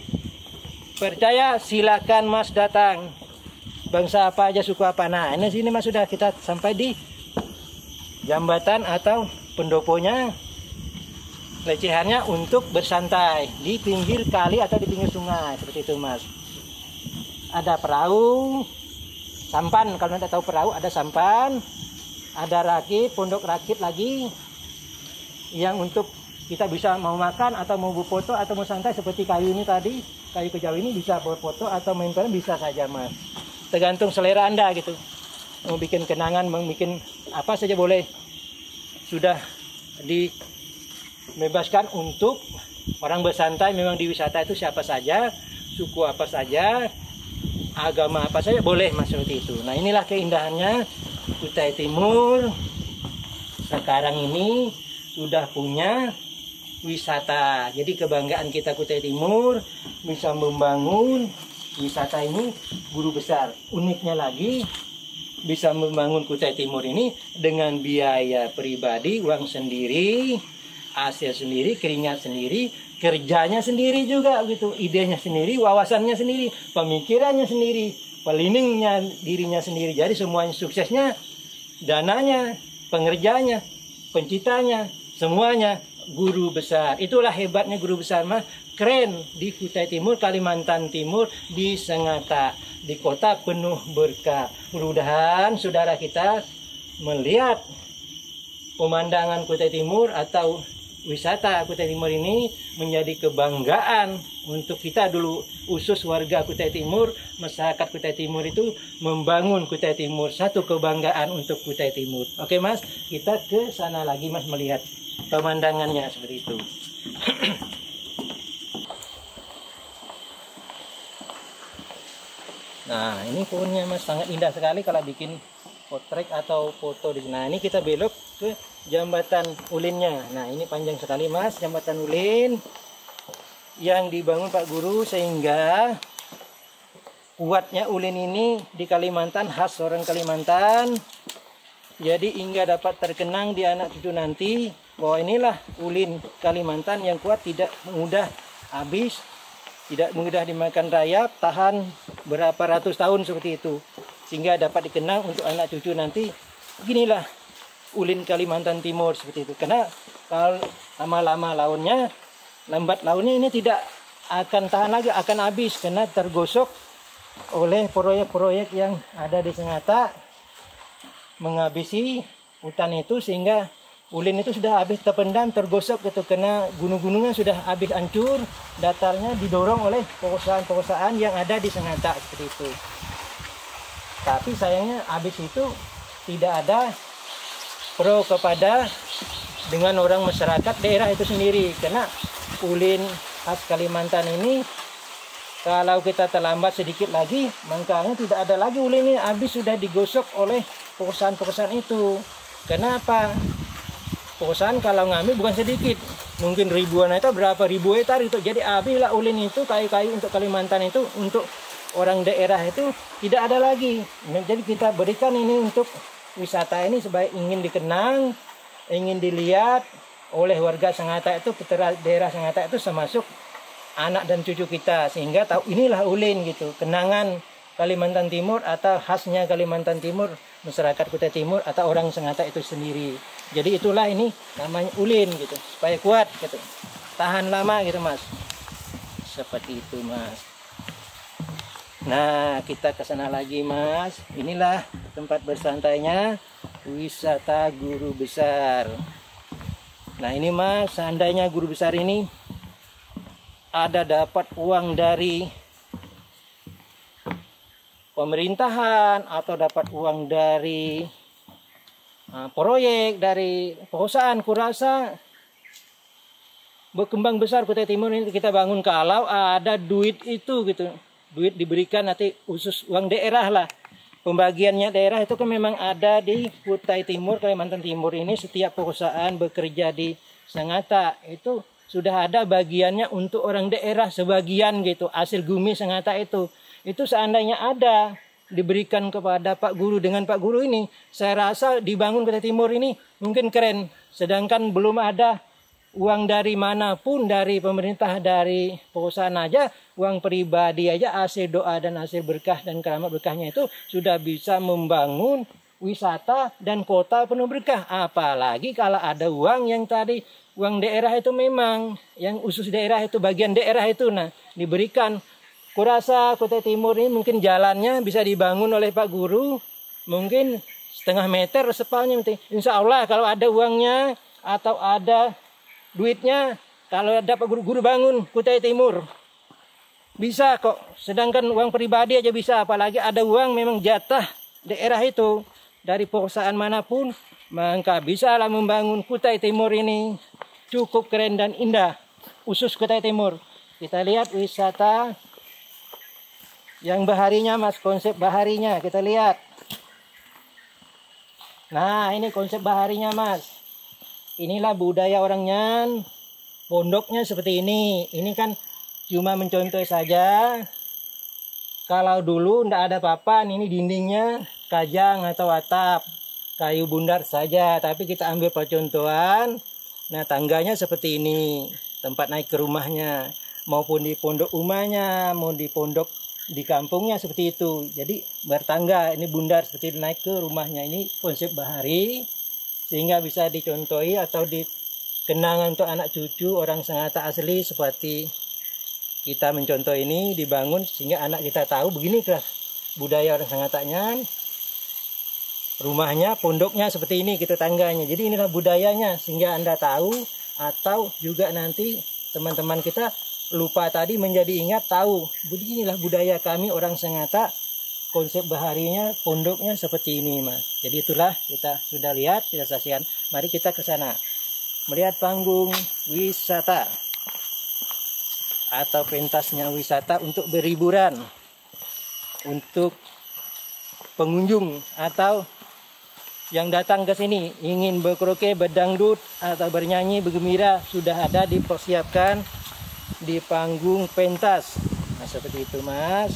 percaya, silakan, Mas, datang. Bangsa apa aja, suku apa. Nah, ini sini, Mas, sudah kita sampai di jambatan atau pendoponya, lecehannya untuk bersantai di pinggir kali atau di pinggir sungai, seperti itu, Mas. Ada perahu, sampan, kalau Anda tahu perahu, ada sampan, ada rakit, pondok rakit lagi, yang untuk kita bisa mau makan atau mau berfoto atau mau santai, seperti kayu ini tadi, kayu kejawi ini bisa berfoto atau main film, bisa saja, Mas. Tergantung selera Anda gitu. Mau bikin kenangan, mau bikin apa saja boleh. Sudah dibebaskan untuk orang bersantai. Memang di wisata itu siapa saja, suku apa saja, agama apa saja boleh, Mas, seperti itu. Nah, inilah keindahannya Kutai Timur. Sekarang ini sudah punya wisata. Jadi kebanggaan kita Kutai Timur bisa membangun wisata ini Guru Besar. Uniknya lagi, bisa membangun Kutai Timur ini dengan biaya pribadi, uang sendiri, hasil sendiri, keringat sendiri, kerjanya sendiri juga gitu, idenya sendiri, wawasannya sendiri, pemikirannya sendiri, pelindungnya dirinya sendiri. Jadi semuanya, suksesnya, dananya, pengerjanya, penciptanya, semuanya Guru Besar. Itulah hebatnya Guru Besar, mah keren di Kutai Timur, Kalimantan Timur, di Sengata, di kota penuh berkah. Mudah-mudahan saudara kita melihat pemandangan Kutai Timur atau wisata Kutai Timur ini menjadi kebanggaan untuk kita. Dulu usus warga Kutai Timur, masyarakat Kutai Timur itu membangun Kutai Timur, satu kebanggaan untuk Kutai Timur. Oke, Mas, kita ke sana lagi, Mas, melihat pemandangannya seperti itu. Nah, ini pohonnya, Mas, sangat indah sekali kalau bikin potret atau foto di sini. Nah, ini kita belok ke jambatan ulinnya. Nah, ini panjang sekali, Mas, jambatan ulin yang dibangun Pak Guru, sehingga kuatnya ulin ini di Kalimantan, khas orang Kalimantan. Jadi hingga dapat terkenang di anak cucu nanti bahwa inilah ulin Kalimantan yang kuat, tidak mudah habis, tidak mudah dimakan rayap, tahan berapa ratus tahun seperti itu, sehingga dapat dikenang untuk anak cucu nanti. Beginilah ulin Kalimantan Timur seperti itu. Karena kalau lama-lama launnya, lambat launnya ini tidak akan tahan lagi, akan habis karena tergosok oleh proyek-proyek yang ada di Sengata, menghabisi hutan itu, sehingga ulin itu sudah habis terpendam, tergosok gitu, karena gunung-gunungnya sudah habis hancur, datarnya didorong oleh perusahaan-perusahaan yang ada di Sengata seperti itu. Tapi sayangnya habis itu tidak ada pro kepada dengan orang masyarakat daerah itu sendiri. Karena ulin khas Kalimantan ini kalau kita terlambat sedikit lagi, makanya tidak ada lagi ulin ini, habis sudah digosok oleh perusahaan-perusahaan itu. Kenapa? Perusahaan kalau ngambil bukan sedikit, mungkin ribuan hektar, berapa ribu hektar itu. Jadi habislah ulin itu, kayu-kayu untuk Kalimantan itu, untuk orang daerah itu tidak ada lagi. Nah, jadi kita berikan ini untuk wisata ini sebagai ingin dikenang, ingin dilihat oleh warga Sangatta itu, putra daerah Sangatta itu, termasuk anak dan cucu kita, sehingga tahu inilah ulin gitu, kenangan Kalimantan Timur atau khasnya Kalimantan Timur, masyarakat Kutai Timur atau orang Sangatta itu sendiri. Jadi itulah ini namanya ulin gitu, supaya kuat gitu, tahan lama gitu Mas, seperti itu Mas. Nah, kita ke sana lagi Mas. Inilah tempat bersantainya wisata Guru Besar. Nah ini Mas, seandainya guru besar ini ada dapat uang dari pemerintahan atau dapat uang dari uh, proyek, dari perusahaan, kurasa berkembang besar Kutai Timur ini kita bangun kalau ada duit itu gitu. Duit diberikan nanti khusus uang daerah lah. Pembagiannya daerah itu kan memang ada di Kutai Timur, Kalimantan Timur ini. Setiap perusahaan bekerja di Sangatta itu sudah ada bagiannya untuk orang daerah sebagian gitu. Hasil bumi Sangatta itu, itu seandainya ada diberikan kepada Pak Guru, dengan Pak Guru ini, saya rasa dibangun Kutai Timur ini mungkin keren. Sedangkan belum ada uang dari manapun, dari pemerintah, dari perusahaan aja, uang pribadi aja, hasil doa dan hasil berkah dan keramat berkahnya itu sudah bisa membangun wisata dan kota penuh berkah. Apalagi kalau ada uang yang tadi, uang daerah itu memang, yang khusus daerah itu, bagian daerah itu, nah diberikan. Kurasa Kutai Timur ini mungkin jalannya bisa dibangun oleh Pak Guru, mungkin setengah meter spalnya. Insya Allah kalau ada uangnya atau ada duitnya, kalau dapat guru-guru bangun Kutai Timur bisa kok. Sedangkan uang pribadi aja bisa, apalagi ada uang memang jatah daerah itu dari perusahaan manapun, maka bisa lah membangun Kutai Timur ini cukup keren dan indah, khusus Kutai Timur. Kita lihat wisata yang baharinya Mas, konsep baharinya kita lihat. Nah ini konsep baharinya Mas. Inilah budaya orang Nyan. Pondoknya seperti ini. Ini kan cuma mencontoh saja. Kalau dulu tidak ada papan, ini dindingnya kajang atau atap, kayu bundar saja. Tapi kita ambil percontohan. Nah tangganya seperti ini, tempat naik ke rumahnya. Maupun di pondok rumahnya, mau di pondok di kampungnya seperti itu. Jadi bertangga, ini bundar seperti naik ke rumahnya. Ini konsep bahari, sehingga bisa dicontohi atau dikenangan untuk anak cucu orang Sangatta asli, seperti kita mencontoh ini dibangun sehingga anak kita tahu begini kelas budaya orang Sangattanya. Rumahnya, pondoknya seperti ini gitu, tangganya. Jadi inilah budayanya, sehingga Anda tahu, atau juga nanti teman-teman kita lupa tadi menjadi ingat, tahu beginilah budaya kami orang Sangatta. Konsep baharinya, pondoknya seperti ini Mas. Jadi itulah kita sudah lihat, kita saksikan. Mari kita ke sana melihat panggung wisata atau pentasnya wisata untuk berhiburan, untuk pengunjung atau yang datang ke sini ingin berkaraoke, berdangdut atau bernyanyi, bergembira, sudah ada dipersiapkan di panggung pentas. Nah seperti itu Mas.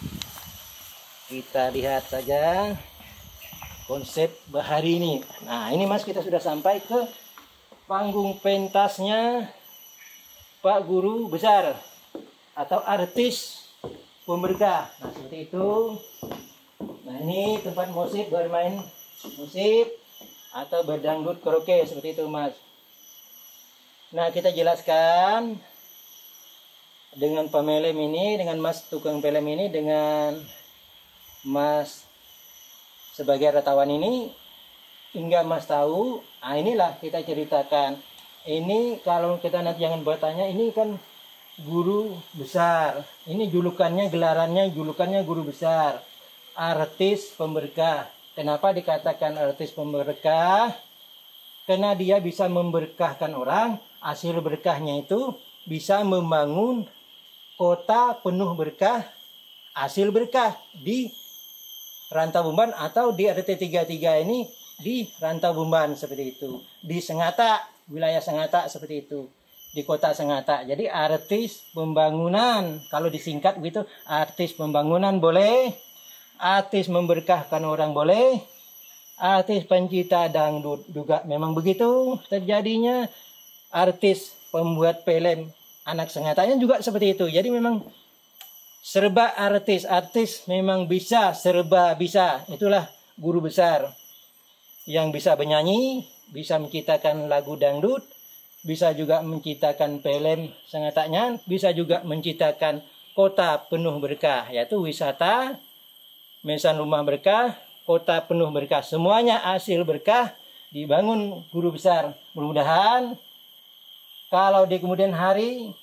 Kita lihat saja konsep bahari ini. Nah ini Mas, kita sudah sampai ke panggung pentasnya Pak Guru Besar atau artis pemberkah. Nah seperti itu. Nah ini tempat musik, bermain musik atau berdangdut karaoke seperti itu Mas. Nah kita jelaskan dengan pemelem ini, dengan Mas tukang pelem ini, dengan Mas sebagai wartawan ini, hingga Mas tahu. Nah inilah kita ceritakan. Ini kalau kita nanti jangan bertanya, ini kan guru besar. Ini julukannya, gelarannya, julukannya guru besar, artis pemberkah. Kenapa dikatakan artis pemberkah? karena dia bisa memberkahkan orang. Hasil berkahnya itu bisa membangun kota penuh berkah, hasil berkah di Rantau Bumban atau di R T tiga puluh tiga ini di Rantau Bumban seperti itu. Di Sengata, wilayah Sengata seperti itu. Di kota Sengata. Jadi artis pembangunan, kalau disingkat begitu, artis pembangunan boleh, artis memberkahkan orang boleh, artis pencipta dangdut juga memang begitu terjadinya, artis pembuat film anak Sengatanya juga seperti itu. Jadi memang serba artis, artis memang bisa, serba bisa. Itulah guru besar yang bisa bernyanyi, bisa menciptakan lagu dangdut, bisa juga menciptakan film Sengatanya, bisa juga menciptakan kota penuh berkah, yaitu wisata Mesan Rumah Berkah, kota penuh berkah. Semuanya hasil berkah dibangun guru besar. Mudah-mudahan kalau di kemudian hari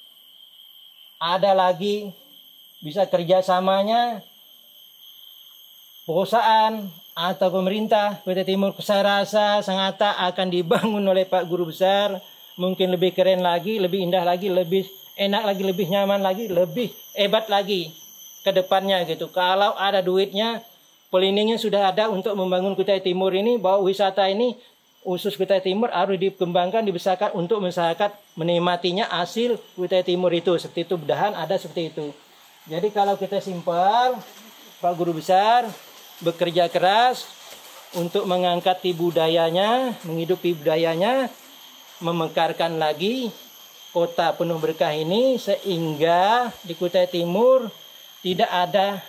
ada lagi bisa kerjasamanya perusahaan atau pemerintah Kutai Timur, saya rasa Sengata akan dibangun oleh Pak Guru Besar. Mungkin lebih keren lagi, lebih indah lagi, lebih enak lagi, lebih nyaman lagi, lebih hebat lagi ke depannya gitu. Kalau ada duitnya, planningnya sudah ada untuk membangun Kutai Timur ini, bahwa wisata ini khusus Kutai Timur harus dikembangkan, dibesarkan untuk masyarakat menikmatinya hasil Kutai Timur itu. Seperti itu, mudahan ada seperti itu. Jadi kalau kita simpel, Pak Guru Besar bekerja keras untuk mengangkat budayanya, menghidupi budayanya, memekarkan lagi kota penuh berkah ini, sehingga di Kutai Timur tidak ada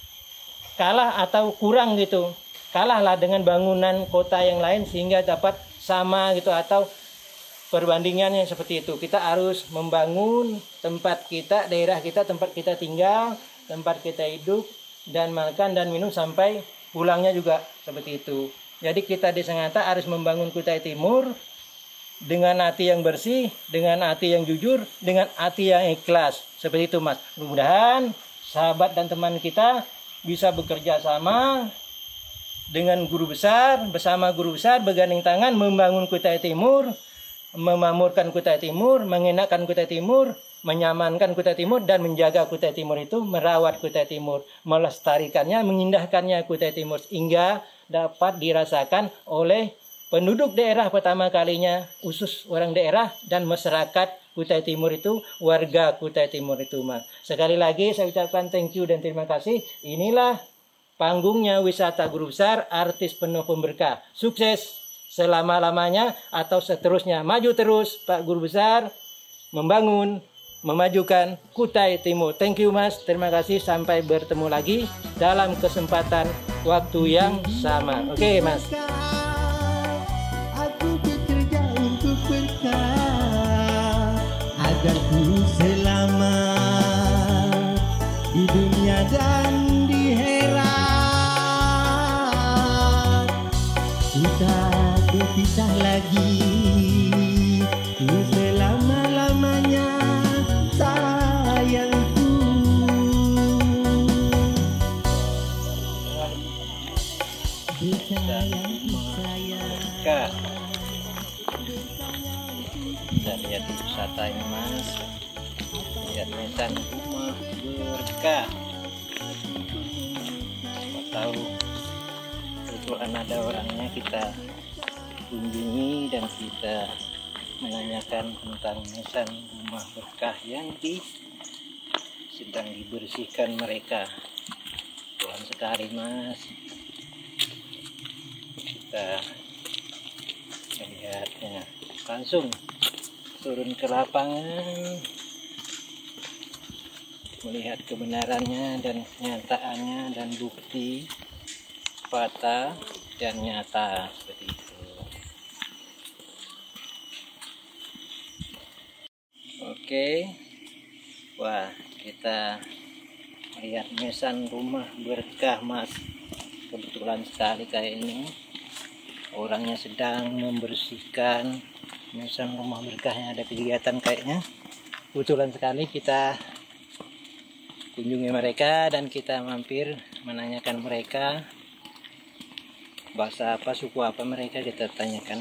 kalah atau kurang gitu. Kalahlah dengan bangunan kota yang lain sehingga dapat sama gitu, atau perbandingannya seperti itu. Kita harus membangun tempat kita, daerah kita, tempat kita tinggal, tempat kita hidup dan makan dan minum sampai pulangnya juga seperti itu. Jadi kita di Sengata harus membangun Kutai Timur dengan hati yang bersih, dengan hati yang jujur, dengan hati yang ikhlas. Seperti itu, Mas. Mudah-mudahan sahabat dan teman kita bisa bekerja sama dengan guru besar, bersama guru besar bergandeng tangan membangun Kutai Timur, memakmurkan Kutai Timur, mengenakkan Kutai Timur, menyamankan Kutai Timur, dan menjaga Kutai Timur itu, merawat Kutai Timur, melestarikannya, mengindahkannya Kutai Timur, hingga dapat dirasakan oleh penduduk daerah pertama kalinya, khusus orang daerah dan masyarakat Kutai Timur itu, warga Kutai Timur itu, Mas. Sekali lagi saya ucapkan thank you dan terima kasih. Inilah panggungnya wisata guru besar, artis penuh pemberkah. Sukses selama-lamanya atau seterusnya. Maju terus Pak Guru Besar membangun, memajukan Kutai Timur. Thank you, Mas. Terima kasih. Sampai bertemu lagi dalam kesempatan waktu yang sama. Oke, okay, Mas. Aku bekerja untuk berkah agar ku selamat di dunia dan di akhirat. Kita berpisah lagi selama-lamanya, sayangku. Kak, bisa lihat di wisata ini, Mas. Lihat Mesan Rumah Berkah. Siapa tahu kebetulan ada orangnya, kita kunjungi dan kita menanyakan tentang Mesan Rumah Berkah yang di sedang dibersihkan mereka. Tuhan sekali, Mas. Kita melihatnya langsung turun ke lapangan, melihat kebenarannya dan kenyataannya dan bukti fakta dan nyata seperti itu. Oke, wah, kita lihat Mesan Rumah Berkah, Mas. Kebetulan sekali kayak ini orangnya sedang membersihkan Mesan Rumah Berkahnya, ada kegiatan kayaknya. Kebetulan sekali kita kunjungi mereka dan kita mampir menanyakan mereka bahasa apa, suku apa mereka, kita tanyakan.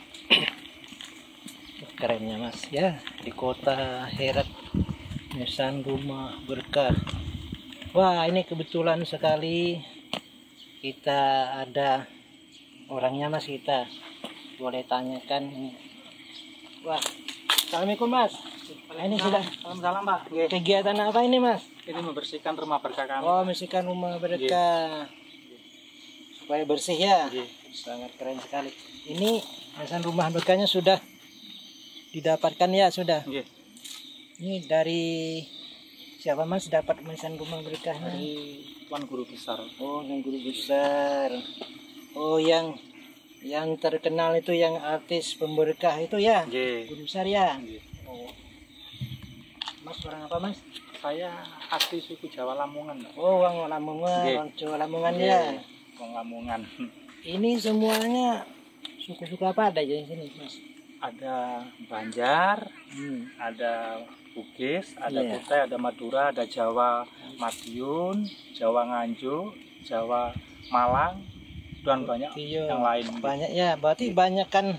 Kerennya Mas ya, di kota Herat, Mesan Rumah Berkah. Wah, ini kebetulan sekali kita ada orangnya Mas, kita boleh tanyakan. Wah, assalamualaikum Mas. Ini sudah Salam-salam Pak. kegiatan apa ini Mas? Ini membersihkan rumah berkah kami. Oh, membersihkan rumah berkah supaya bersih ya. Nggih. Sangat keren sekali. Ini mesan rumah berkahnya sudah didapatkan ya, sudah. Nggih. Ini dari siapa Mas dapat mesan rumah berkahnya? Dari Tuan Guru Besar. Oh, yang guru besar. Oh, yang yang terkenal itu, yang artis pemberkah itu ya? Nggih. Guru besar ya? Nggih. Oh. Mas orang apa Mas? Saya asli suku Jawa Lamongan, Pak. Oh, orang Lamongan, Nggih. orang Jawa Lamongan Nggih. ya. Wong Lamongan. Ini semuanya suku-suku apa ada di sini Mas? Ada Banjar, Hmm. ada Bugis, ada Iya. Kutai, ada Madura, ada Jawa Madiun, Jawa Nganjuk, Jawa Malang, dan banyak Iya, yang lain. banyak ya. Berarti banyak kan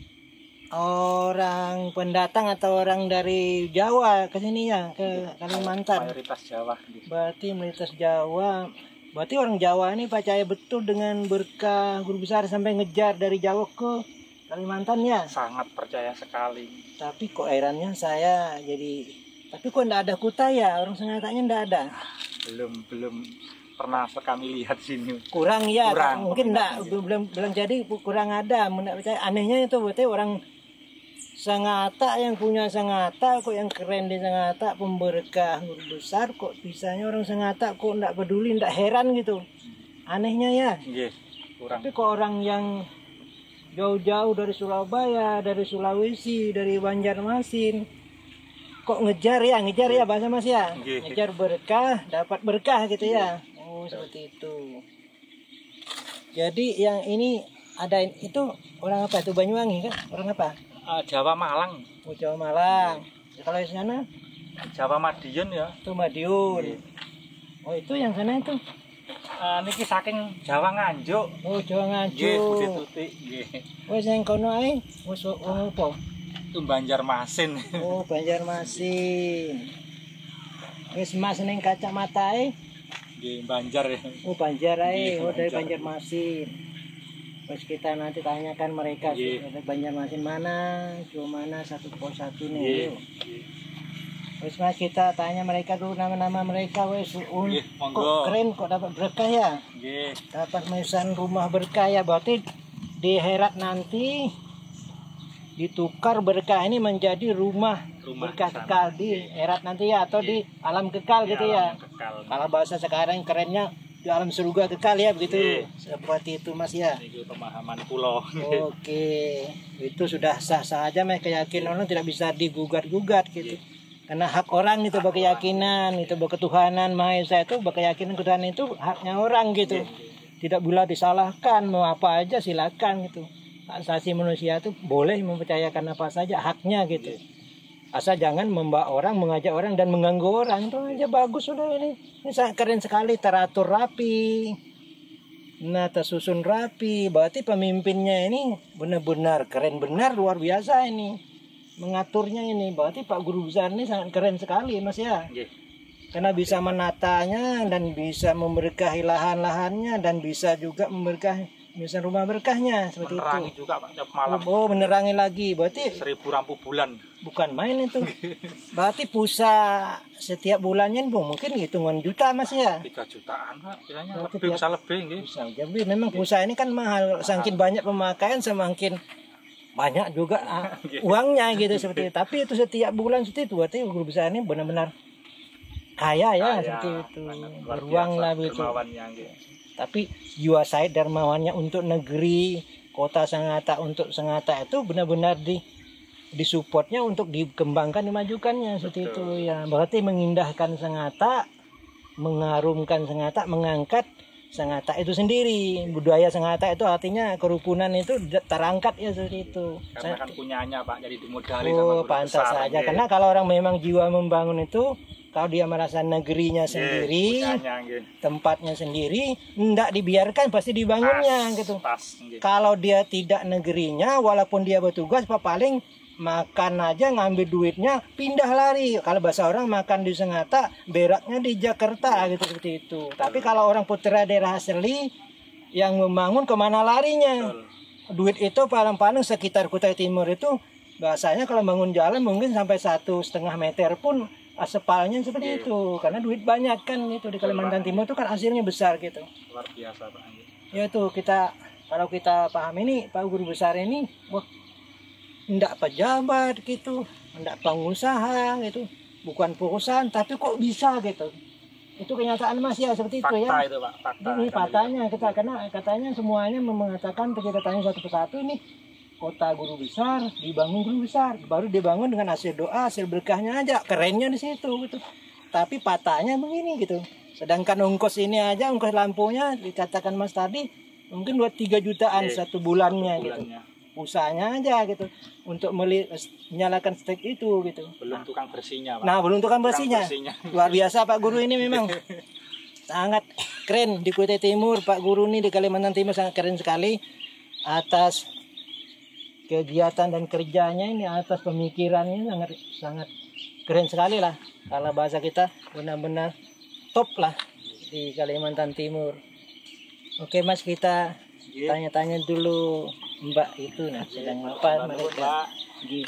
orang pendatang atau orang dari Jawa ke sini ya, ke Kalimantan. Mayoritas Jawa. Nggih. Berarti mayoritas Jawa. Berarti orang Jawa ini percaya betul dengan berkah guru besar sampai ngejar dari Jawa ke Kalimantan ya. Sangat percaya sekali. Tapi kok herannya saya jadi, tapi kok enggak ada Kutai ya, orang Sengatanya enggak ada. Belum belum pernah kami lihat sini. Kurang ya, Kurang, mungkin enggak, peminatnya. belum belum jadi, kurang ada. Enggak percaya. Anehnya itu berarti orang Sangatta yang punya Sangatta, kok yang keren di Sangatta, pemberkah guru besar, kok bisanya orang Sangatta kok enggak peduli, enggak heran gitu. Anehnya ya. Nggih, kurang. Tapi kok orang yang jauh-jauh dari Surabaya, dari Sulawesi, dari Banjarmasin, kok ngejar ya, ngejar ya bahasa Mas ya, Nggih. ngejar berkah, dapat berkah gitu ya. Oh, seperti itu. Jadi yang ini ada itu orang apa itu, Banyuwangi kan? Orang apa? Ah, Jawa Malang, Oh, Jawa Malang. Kalau di sana Jawa Madiun ya. itu Madiun. Oh, itu yang sana itu. Ah, niki saking Jawa Nganjuk. Oh, Jawa Nggih, Budi Nganjuk. Tutik nggih. Wis yang kono ae, wis wong apa? Itu Banjarmasin. Oh, Banjarmasin. Wis Mas ning kacamata e. Nggih, Banjar ya. Oh, Banjar ae. Nggih, Oh, dari Banjar. Banjarmasin. Wis kita nanti tanyakan mereka sih, Nggih. dari Banjarmasin mana, cuma mana satu pos satu nih. Nggih. Yuk. Wis Mas kita tanya mereka dulu nama-nama mereka wis. Un, Nggih, kok monggo. keren, kok dapat berkah ya? Nggih. Dapat mesan rumah berkah ya, berarti di Herat nanti ditukar berkah ini menjadi rumah, Rumah berkah sana. kekal di Herat nanti ya, atau di alam kekal gitu ya. Alam yang kekal. Kalau bahasa sekarang kerennya di alam surga kekal ya begitu. Iya. Seperti itu Mas ya. Niki pemahaman kula. Oke, itu sudah sah-sah aja, Mas. Keyakinan orang tidak bisa digugat-gugat gitu. Karena hak orang itu berkeyakinan, itu berketuhanan Maha Esa, itu berkeyakinan ketuhanan itu haknya orang gitu. Tidak boleh disalahkan, mau apa aja silakan gitu. Hak asasi manusia itu boleh mempercayakan apa saja haknya gitu. Asal jangan membawa orang, mengajak orang dan mengganggu orang, itu aja bagus sudah ini. Ini sangat keren sekali, teratur rapi. Nah, tersusun rapi. Berarti pemimpinnya ini benar-benar keren, benar luar biasa ini. Mengaturnya ini. Berarti Pak Guru Besar ini sangat keren sekali Mas ya. Nggih. Karena bisa menatanya dan bisa memberkahi lahan-lahannya dan bisa juga memberkahi misalnya rumah berkahnya seperti Menerangi itu. juga Pak tiap malam. Oh, menerangi lagi. Berarti Seribu lampu bulan. bukan main itu. Berarti pulsa setiap bulannya Bu, mungkin hitungan juta Mas ya. tiga jutaan Pak. Biasanya Berarti lebih tiap- bisa lebih nggih. Bisa jadi memang pulsa ini kan mahal, semakin banyak pemakaian semakin banyak juga ah, uangnya gitu seperti itu. Tapi itu setiap bulan seperti itu, berarti Guru Besar ini benar-benar kaya ya, Kaya, seperti itu, sangat luar beruang biasa lah begitu. dermawannya, nggih. Tapi jiwa saya dermawannya untuk negeri, kota Sangatta untuk Sangatta itu benar-benar di disupportnya untuk dikembangkan, dimajukannya seperti Betul. itu ya. Berarti mengindahkan Sangatta, mengharumkan Sangatta, mengangkat Sengata itu sendiri. Budaya Sengata itu artinya kerukunan itu terangkat ya seperti itu. Karena kan punyanya Pak, jadi dimodali sama Oh, guru pantas besar, saja. nggih. Karena kalau orang memang jiwa membangun itu, kalau dia merasa negerinya Nggih, sendiri, punyanya, nggih. tempatnya sendiri, tidak dibiarkan pasti dibangunnya Tas, gitu. tas, nggih. Kalau dia tidak negerinya, walaupun dia bertugas, Pak, paling makan aja ngambil duitnya, pindah lari. Kalau bahasa orang makan di Sengata, beraknya di Jakarta gitu seperti itu. Tapi kalau orang putra daerah asli yang membangun, kemana larinya? Betul. Duit itu paling-paling sekitar Kutai Timur itu bahasanya kalau bangun jalan mungkin sampai satu setengah meter pun aspalnya seperti itu. Karena duit banyak kan itu di Kalimantan Timur itu kan hasilnya besar gitu. Luar biasa Pak, nggih. Ya itu kita kalau kita paham ini Pak Guru Besar ini, wah, ndak pejabat gitu, ndak pengusaha gitu, bukan perusahaan, tapi kok bisa gitu. Itu kenyataan Mas ya seperti Fakta itu ya. itu Pak, fakta. Ini Kan faktanya kita karena katanya semuanya mengatakan kita tanya satu persatu ini kota guru besar dibangun guru besar, baru dibangun dengan hasil doa, hasil berkahnya aja, kerennya di situ gitu. Tapi patahnya begini gitu. Sedangkan ongkos ini aja, ongkos lampunya dikatakan Mas tadi mungkin dua tiga jutaan Oke. satu bulannya gitu. bulannya. Usahanya aja gitu untuk meli menyalakan stek itu gitu. Belum tukang bersihnya Pak. Nah, belum tukang bersihnya. bersihnya. Luar biasa Pak Guru ini memang sangat keren di Kutai Timur. Pak Guru ini di Kalimantan Timur sangat keren sekali atas kegiatan dan kerjanya ini, atas pemikirannya sangat sangat keren sekali lah. Kalau bahasa kita benar-benar top lah di Kalimantan Timur. Oke Mas, kita tanya-tanya dulu Mbak itu nah sedang apa mereka. Gi.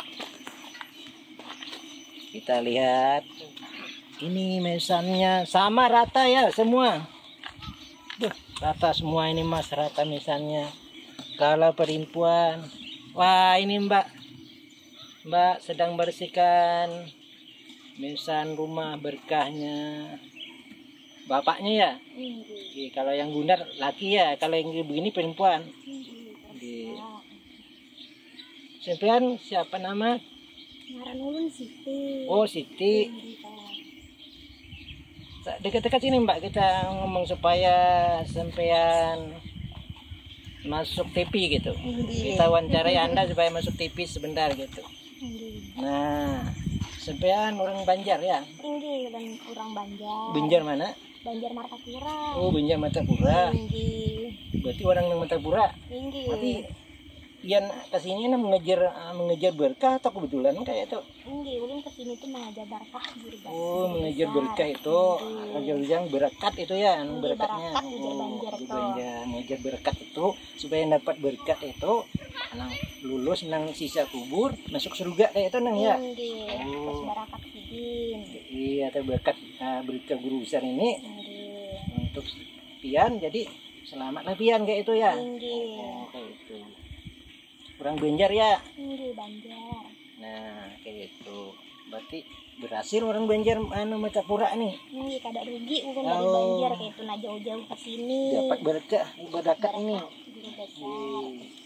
Kita lihat ini mesannya sama rata ya semua. Duh, rata semua ini Mas, rata mesannya. Kalau perempuan, wah ini Mbak, Mbak sedang bersihkan mesan rumah berkahnya. Bapaknya ya? Oke, kalau yang bundar laki ya, kalau yang begini perempuan. Oke. Sampean siapa nama? Ngaran ulun Siti. Oh Siti. Dekat-dekat sini Mbak kita ngomong supaya sampean masuk T V gitu. Kita wawancarai Anda supaya masuk T V sebentar gitu. Nah, sampean orang Banjar ya? Tinggi dan orang Banjar. Banjar mana? Banjar Martapura. Oh, Banjar Martapura. Tinggi. Berarti orang yang Martapura. Tinggi. Tapi Ian kesini nah mengejar mengejar berkah atau kebetulan kayak itu? Tinggi. Ulun kesini tuh mengajar berkah guru besar. Oh, mengejar berkah itu, mengejar yang berkat itu ya, anu berkatnya. Berkat di Banjar di tuh. Banjar, mengejar berkat itu supaya dapat berkat itu, nang lulus nang sisa kubur masuk surga kayak itu nang ya. Tinggi. Terus barakat sidin. Iya, atau berkat uh, berkat guru besar ini Tinggi. untuk pian, jadi selamatlah pian kayak itu ya. Tinggi. Oh, kayak itu. Orang Banjar ya. Tinggi Banjar. Nah, kayak itu. Berarti berhasil orang Banjar anu Martapura nih. Tinggi kada rugi ulun dari Oh. Banjar kayak itu nah jauh-jauh ke sini. Dapat berkah berkat ini. Guru besar.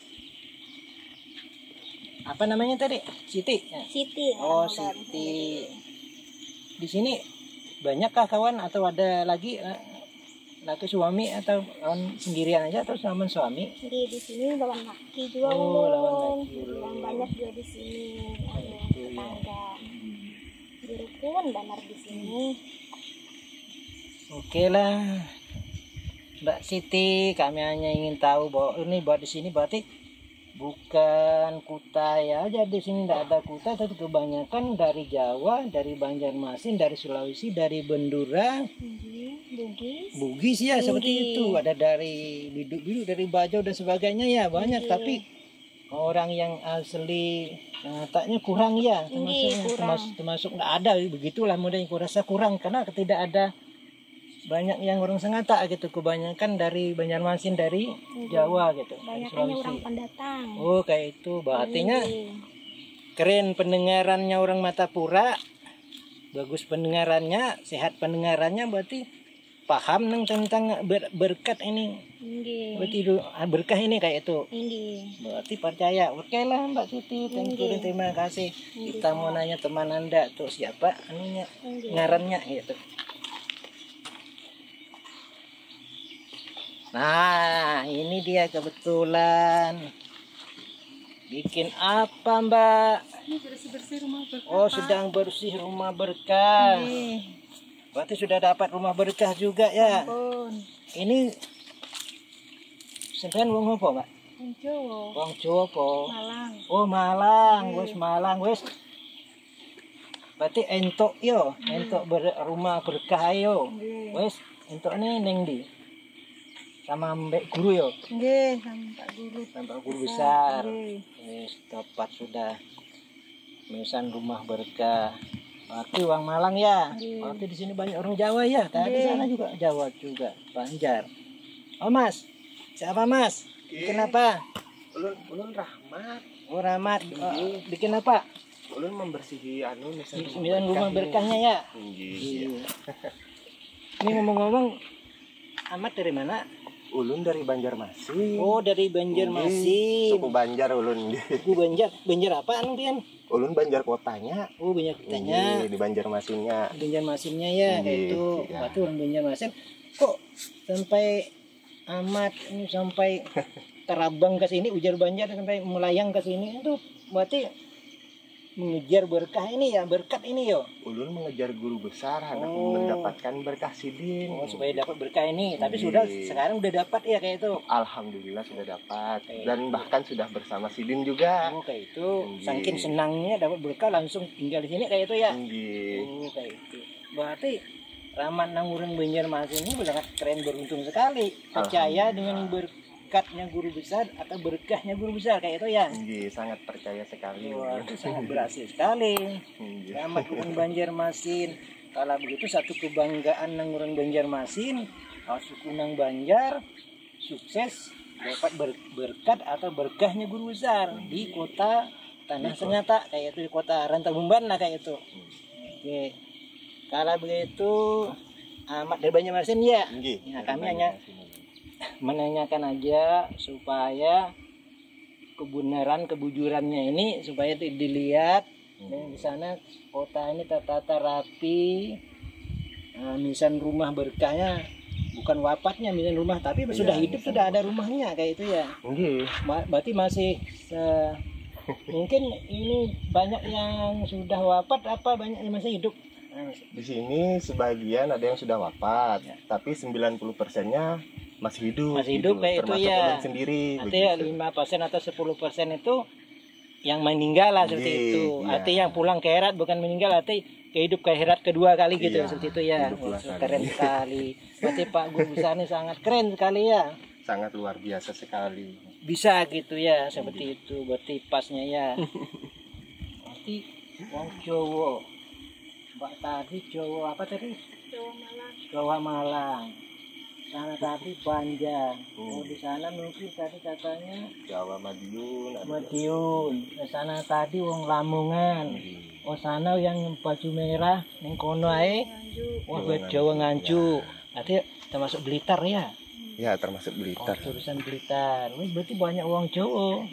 Apa namanya tadi? Siti. Ya. Siti. Oh, nama Siti. Di sini banyakkah kawan atau ada lagi eh, laki suami atau kawan sendirian aja atau sama suami? Di di sini lawan laki juga Oh, ulun. lawan laki. Yang banyak juga di sini. Ada Itu, ya. tetangga. Di rukun banar di sini. Oke lah. Mbak Siti, kami hanya ingin tahu bahwa ini buat di sini berarti bukan Kutai aja, di sini tidak ada Kutai, tapi kebanyakan dari Jawa, dari Banjarmasin, dari Sulawesi, dari Bendura, Tinggi. Bugis. Bugis ya seperti Bugis. itu. Ada dari Biduk-Biduk, dari Bajau dan sebagainya ya banyak. Bugis. Tapi orang yang asli katanya kurang ya, termasuk Bugis, kurang. termasuk, termasuk nggak ada begitulah modalnya. Kurasa kurang karena tidak ada banyak yang orang Sengata gitu, kebanyakan dari Banjarmasin, dari Jawa gitu, dari Banyak Sulawesi. orang pendatang. Oh kayak itu, berartinya Tinggi. keren pendengarannya orang Martapura, bagus pendengarannya, sehat pendengarannya, berarti paham neng tentang ber- berkat ini, Tinggi. berarti itu berkah ini kayak itu. Tinggi. Berarti percaya. Oke lah Mbak Siti, thank you, terima kasih. Kita mau nanya teman Anda tuh siapa anunya, Tinggi. ngarannya gitu. Nah, ini dia kebetulan. Bikin apa, Mbak? Ini bersih-bersih rumah berkah. Oh, Pak. sedang bersih rumah berkah. Nih, Berarti sudah dapat rumah berkah juga ya. pun. Ini sampean wong apa, Mbak? Wong Jawa, Wong Jawa apa? Malang. Oh, Malang, wis Malang wis. Berarti entuk yo, entuk ber, rumah berkah yo. Nggih. Wis, entukne ning ndi? Sama mbek guru yo. Nggih, sama Pak Guru. Sama guru besar. Nggih. Wis tepat sudah. Misan rumah berkah. Berarti Wang Malang ya. Nggih. Berarti di sini banyak orang Jawa ya. Tadi Nggih. sana juga Jawa juga, Banjar. Oh, Mas. Siapa, Mas? Bikin apa? Ulun, ulun Rahmat. Oh, Rahmat. Oh, bikin apa? Ulun membersihi anu misalnya Sembilan rumah berkahnya ya. Iya. Iya. Ini ngomong-ngomong, Ahmad dari mana? Ulun dari Banjarmasin. Oh, dari Banjarmasin. Suku Banjar ulun. Suku Banjar. Banjar apa anu Pian? Ulun Banjar kotanya. Oh, banyak tanya. Iya, di Banjarmasinnya. Banjarmasinnya ya, kayak Iya, itu. iya. Berarti orang Banjarmasin. Kok sampai Ahmad ini sampai terabang ke sini, ujar Banjar sampai melayang ke sini itu berarti mengejar berkah ini ya, berkat ini yo. Ulun mengejar guru besar hendak Oh. mendapatkan berkah sidin. Oh, supaya dapat berkah ini. Tapi Iya. sudah sekarang udah dapat ya kayak itu. Alhamdulillah sudah dapat. Oke. Dan bahkan sudah bersama sidin juga. Oh, kayak itu. Iya. Saking senangnya dapat berkah langsung tinggal di sini kayak itu ya. Iya. Oh, kayak itu. Berarti Rahmat Nangureng Banjarmasin ini sangat keren, beruntung sekali. Percaya dengan berkatnya guru besar atau berkahnya guru besar kayak itu ya. Iya, sangat percaya sekali. Wah, itu sangat berhasil sekali. Iya. Rahmat Nangureng Banjarmasin. Kalau begitu satu kebanggaan Nangureng Banjarmasin, oh, suku Nang Banjar sukses dapat ber- berkat atau berkahnya guru besar di kota Tanah Senjata kayak itu, di kota Rantabumban lah kayak itu. Oke. Kalau begitu Ahmad dari Banjarmasin ya. Iya. Nah, kami hanya menanyakan aja supaya kebenaran kebujurannya ini supaya di- dilihat. Dan di sana kota ini tertata rapi. Nah, misalnya rumah berkahnya bukan wafatnya misalnya rumah, tapi sudah hidup sudah ada rumahnya kayak itu ya. Iya. Ma- berarti masih se- mungkin ini banyak yang sudah wafat apa banyak yang masih hidup. Nah, Di sini sebagian ada yang sudah wafat, Ya. tapi sembilan puluh persennya masih hidup. Masih hidup kayak itu termasuk ya. ulun sendiri. artinya begitu. lima persen atau sepuluh persen itu yang meninggal lah seperti Iya, itu. iya. Artinya yang pulang ke akhirat bukan meninggal, arti kehidup ke akhirat kedua kali gitu Iya, seperti itu ya. hidup ulang Wah, kali. keren sekali. Berarti Pak Guru besar ini sangat keren sekali ya. Sangat luar biasa sekali. Bisa gitu ya seperti itu. Berarti pasnya ya. Berarti wong Jawa. Mbak tadi Jawa apa tadi? Jawa Malang. Jawa Malang. Sana tadi Banjar. Oh, di sana mungkin tadi katanya Jawa Madiun. ada- Madiun. Di sana tadi wong Lamongan. Iya. Oh, sana yang baju merah ning kono ae. Nganjuk. Wah, Jawa buat Jawa Nganjuk. Nganjuk. Berarti termasuk Blitar ya. Ya, termasuk Oh, Blitar. jurusan Blitar. Wih, berarti banyak wong Jawa.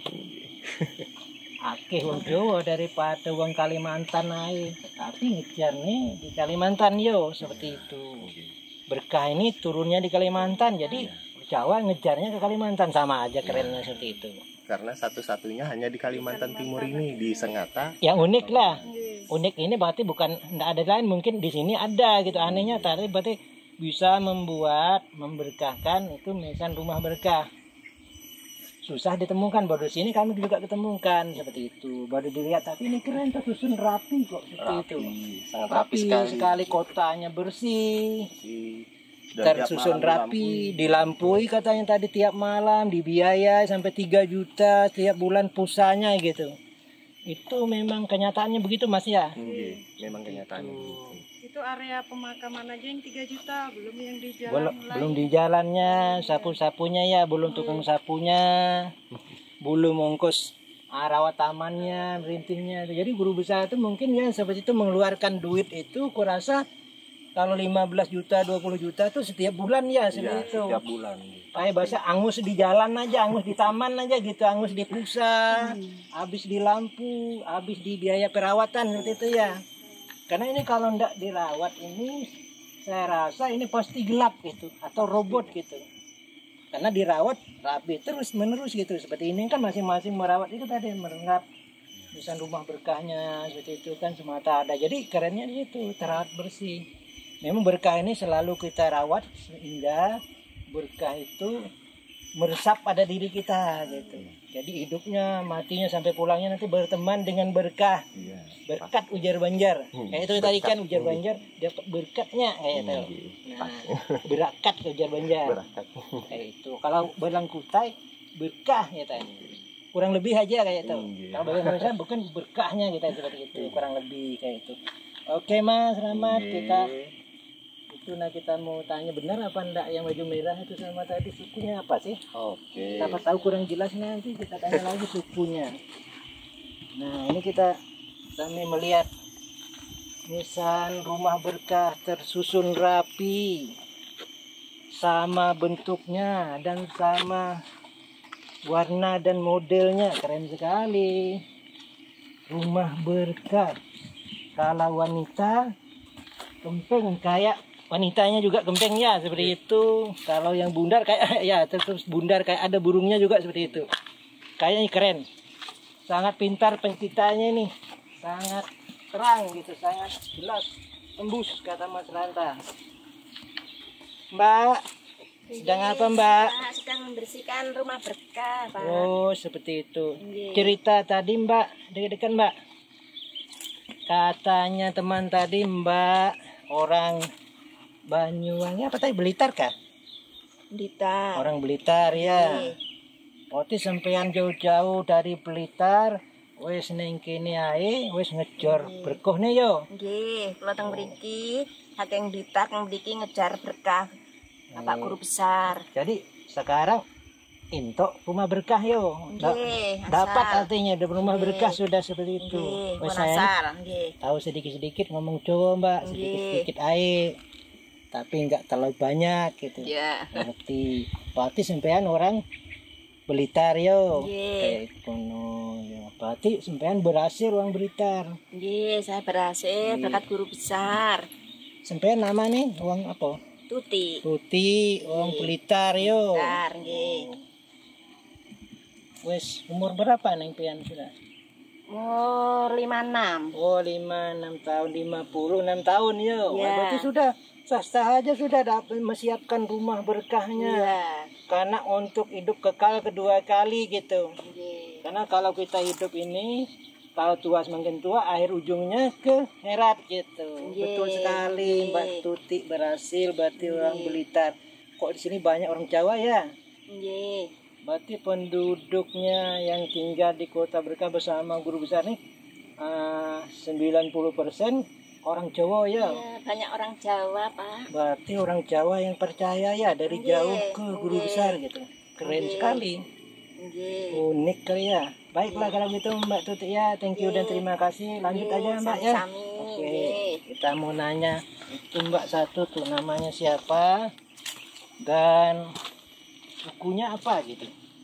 Akeh wong Jawa daripada wong Kalimantan ae. Tapi ngejar nih di Kalimantan yo seperti itu. Berkah ini turunnya di Kalimantan. Jadi Jawa ngejarnya ke Kalimantan, sama aja kerennya seperti itu. Karena satu-satunya hanya di Kalimantan Timur ini, di Sengata. Yang unik lah. Nggih. Unik ini berarti bukan enggak ada lain, mungkin di sini ada gitu. Anehnya tadi berarti bisa membuat memberkahkan itu misalnya rumah berkah. Susah ditemukan, baru di sini kami juga ketemukan seperti itu. Baru dilihat, tapi ini keren, tersusun rapi kok seperti itu. Sangat Rapi, rapi sekali. sekali, kotanya bersih, Dan tiap tersusun malam rapi, dilampui katanya tadi tiap malam, dibiayai sampai tiga juta setiap bulan pusanya gitu. Itu memang kenyataannya begitu Mas ya? Iya, memang kenyataannya begitu. Itu area pemakaman aja yang tiga juta, belum yang di jalan Belum, lain. belum di jalannya, sapu-sapunya ya, belum tukang sapunya, belum ongkos ah, rawat tamannya, rintingnya. Jadi guru besar itu mungkin ya seperti itu mengeluarkan duit itu, kurasa kalau lima belas juta, dua puluh juta itu setiap bulan ya Iya, seperti itu. setiap bulan. Kayak bahasa angus di jalan aja, angus di taman aja gitu, angus di pusat, habis di lampu, habis di biaya perawatan seperti itu ya. Karena ini kalau ndak dirawat ini saya rasa ini pasti gelap gitu atau robot gitu. karena dirawat rapi terus menerus gitu. Seperti ini kan masing-masing merawat itu tadi merenggap misalnya rumah berkahnya seperti itu kan semata ada. Jadi kerennya di situ terawat bersih. Memang berkah ini selalu kita rawat sehingga berkah itu meresap pada diri kita gitu. Jadi hidupnya matinya sampai pulangnya nanti berteman dengan berkah. Berkat ujar Banjar. Kayak itu tadi kan ujar Banjar dapat berkatnya kayak itu. Nah, berakat ujar Banjar. Kayak itu. Kalau Balang Kutai berkah ya tadi. Kurang lebih aja kayak itu. Kalau Balang Indonesia bukan berkahnya kita seperti itu, kurang lebih kayak itu. Oke Mas Rahmat, kita itu nah kita mau tanya benar apa enggak yang baju merah itu sama tadi sukunya apa sih? Oke. Siapa tahu kurang jelas nanti kita tanya lagi sukunya. Nah ini kita kami melihat nisan rumah berkah tersusun rapi, sama bentuknya dan sama warna dan modelnya, keren sekali. Rumah berkah. Kalau wanita gempeng kayak wanitanya juga gempeng ya seperti itu. Kalau yang bundar kayak ya terus bundar kayak ada burungnya juga seperti itu. Kayaknya keren. Sangat pintar penciptanya ini. Sangat terang gitu, sangat jelas. Tembus kata Mas Ranta. Mbak, sedang apa Mbak? Pak, sedang membersihkan rumah berkah, Pak. Oh, seperti itu. Nggih. Cerita tadi Mbak, dekat-dekat Mbak. Katanya teman tadi Mbak orang Banyuwangi apa tadi Blitar kah? Blitar. Orang Blitar ya. Oti sampean jauh-jauh dari Blitar, wis ning kene ae wis ngejor berkah nih yo. Nggih, kula teng mriki saking Blitar teng mriki ngejar berkah Bapak Guru Besar. Jadi sekarang into rumah berkah yo. Da- Nggih, dapat asal. artinya di rumah Nggih. berkah sudah seperti itu. Nggih, Wes pun saya asal, nggih. tahu sedikit-sedikit ngomong Jawa Mbak, Nggih. sedikit-sedikit ae. Tapi enggak terlalu banyak gitu. Ya. Berarti berarti sampean orang Blitar yo. Nggih. Kayak kono ya. Berarti sampean berhasil orang Blitar. Nggih, saya berhasil Nggih. berkat Guru Besar. Sampean nama nih orang apa? Tuti. Tuti, orang Nggih. Blitar yo. Blitar, nggih. Wes umur berapa neng pian sudah? Umur lima puluh enam. Oh lima enam tahun, lima puluh enam tahun yo. Wah, Ya. berarti sudah sah-sah aja sudah dapat mesiapkan rumah berkahnya. Iya. Karena untuk hidup kekal kedua kali gitu. Nggih. Karena kalau kita hidup ini kalau tua semakin tua akhir ujungnya ke herat gitu. Nggih. Betul sekali Mbak Nggih. Tuti berhasil berarti orang Nggih. Blitar. Kok di sini banyak orang Jawa ya? Nggih. Berarti penduduknya yang tinggal di Kota Berkah bersama Guru Besar nih uh, sembilan puluh persen orang Jawa ya. Ya, banyak orang Jawa, Pak. Berarti orang Jawa yang percaya ya dari Nggih, jauh ke Guru nggih. Besar gitu. Keren Nggih. sekali. Nggih. Unik kali ya. Baiklah kalau gitu Mbak Tuti ya. Thank you dan Nggih. terima kasih. Lanjut Nggih, aja Mbak ya. sami-sami. Oke. Nggih. Kita mau nanya itu Mbak satu tuh namanya siapa dan sukunya apa gitu.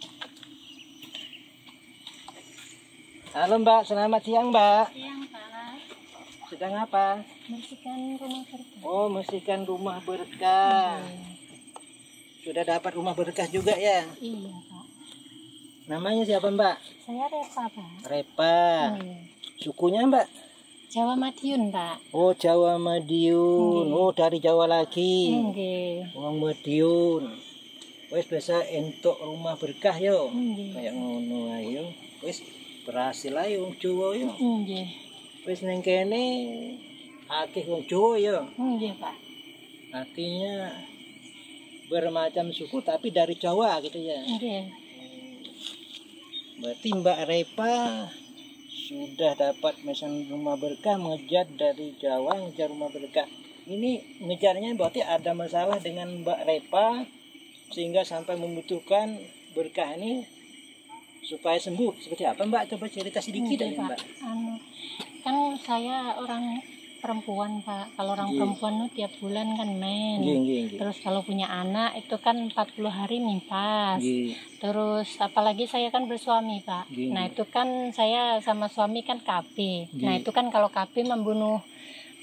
Halo Mbak, selamat siang Mbak. Siang, Pak. Sedang apa? Bersihkan rumah berkah. Oh, membersihkan rumah berkah. Sudah dapat rumah berkah juga ya? Iya, Pak. Namanya siapa Mbak? Saya Repa, Pak. Repa. Sukunya Mbak? Jawa Madiun, Pak. Oh, Jawa Madiun. Oh, dari Jawa lagi. Nggih. Wong Madiun. Wes biasa entuk rumah berkah yo. Nggih. Kayak ngono ayo. Wes berhasil ayo wong Jawa yo. Nggih. Wes neng kene akeh wong Jawa yo. Nggih, Pak. Artinya bermacam suku tapi dari Jawa gitu ya. Nggih. Berarti Mbak Repa sudah dapat mesan rumah berkah mengejar dari Jawa ngejar rumah berkah. Ini ngejarnya berarti ada masalah dengan Mbak Repa sehingga sampai membutuhkan berkah ini supaya sembuh. Seperti apa Mbak? Coba cerita sedikit Nggih, aja Pak. Mbak. Anu, kan saya orang perempuan Pak. Kalau orang Nggih. perempuan itu tiap bulan kan men. Nggih, nggih, nggih. Terus kalau punya anak itu kan empat puluh hari nimpas. Nggih. Terus apalagi saya kan bersuami Pak. Nggih. Nah itu kan saya sama suami kan K B. Nah Nggih. itu kan kalau K B membunuh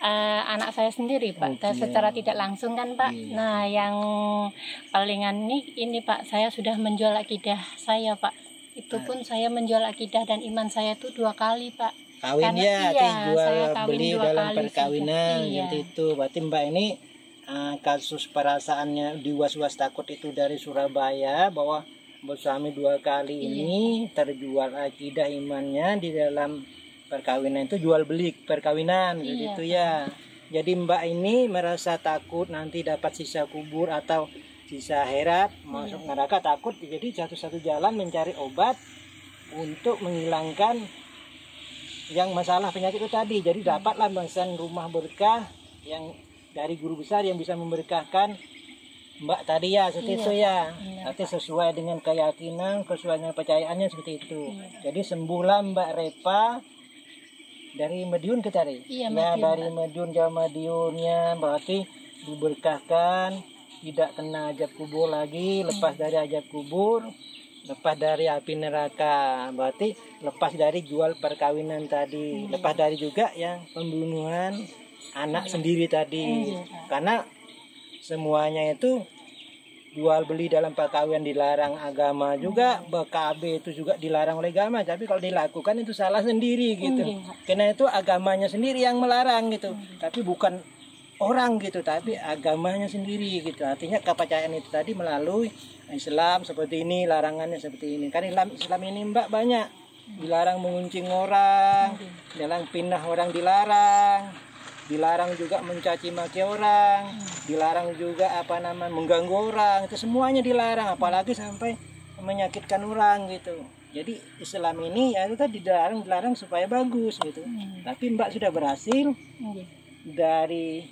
uh, anak saya sendiri Pak, dan secara tidak langsung kan Pak. Iya. Nah yang palingan ini ini Pak, saya sudah menjual akidah saya Pak. Itu pun saya menjual akidah dan iman saya itu dua kali Pak. Kawin Karena ya, iya, jual saya kawin beli dua dalam kali perkawinan sudah. Iya. gitu itu. Berarti Mbak ini uh, kasus perasaannya di was-was takut itu dari Surabaya bahwa suami dua kali Iya. ini terjual akidah imannya di dalam perkawinan itu jual beli perkawinan gitu Iya. itu ya. Jadi Mbak ini merasa takut nanti dapat sisa kubur atau sisa herat masuk neraka, takut. Jadi satu-satu jalan mencari obat untuk menghilangkan yang masalah penyakit itu tadi. Jadi dapatlah bangsan rumah berkah yang dari guru besar yang bisa memberkahkan Mbak tadi ya seperti Iya, itu ya. benar, Nanti sesuai dengan keyakinan, sesuai dengan percayaannya seperti itu. Iya. Jadi sembuhlah Mbak Repa dari Madiun ke tadi. Iya, Ya, Madiun, dari Pak. Madiun Jawa Madiunnya berarti diberkahkan, tidak kena azab kubur lagi, lepas dari azab kubur, lepas dari api neraka. Berarti lepas dari jual perkawinan tadi, lepas dari juga yang pembunuhan anak sendiri tadi. Iya, Pak. Karena semuanya itu jual beli dalam perkawinan dilarang agama juga, B K B itu juga dilarang oleh agama, tapi kalau dilakukan itu salah sendiri gitu. Iya. Karena itu agamanya sendiri yang melarang gitu, tapi bukan orang gitu, tapi agamanya sendiri gitu. Artinya kepercayaan itu tadi melalui Islam seperti ini, larangannya seperti ini. Kan Islam, Islam ini Mbak banyak dilarang menguncing orang, dilarang pindah orang dilarang, dilarang juga mencaci maki orang, dilarang juga apa namanya mengganggu orang, itu semuanya dilarang, apalagi sampai menyakitkan orang gitu. Jadi Islam ini ya itu tadi dilarang dilarang supaya bagus gitu. Tapi Mbak sudah berhasil Iya. dari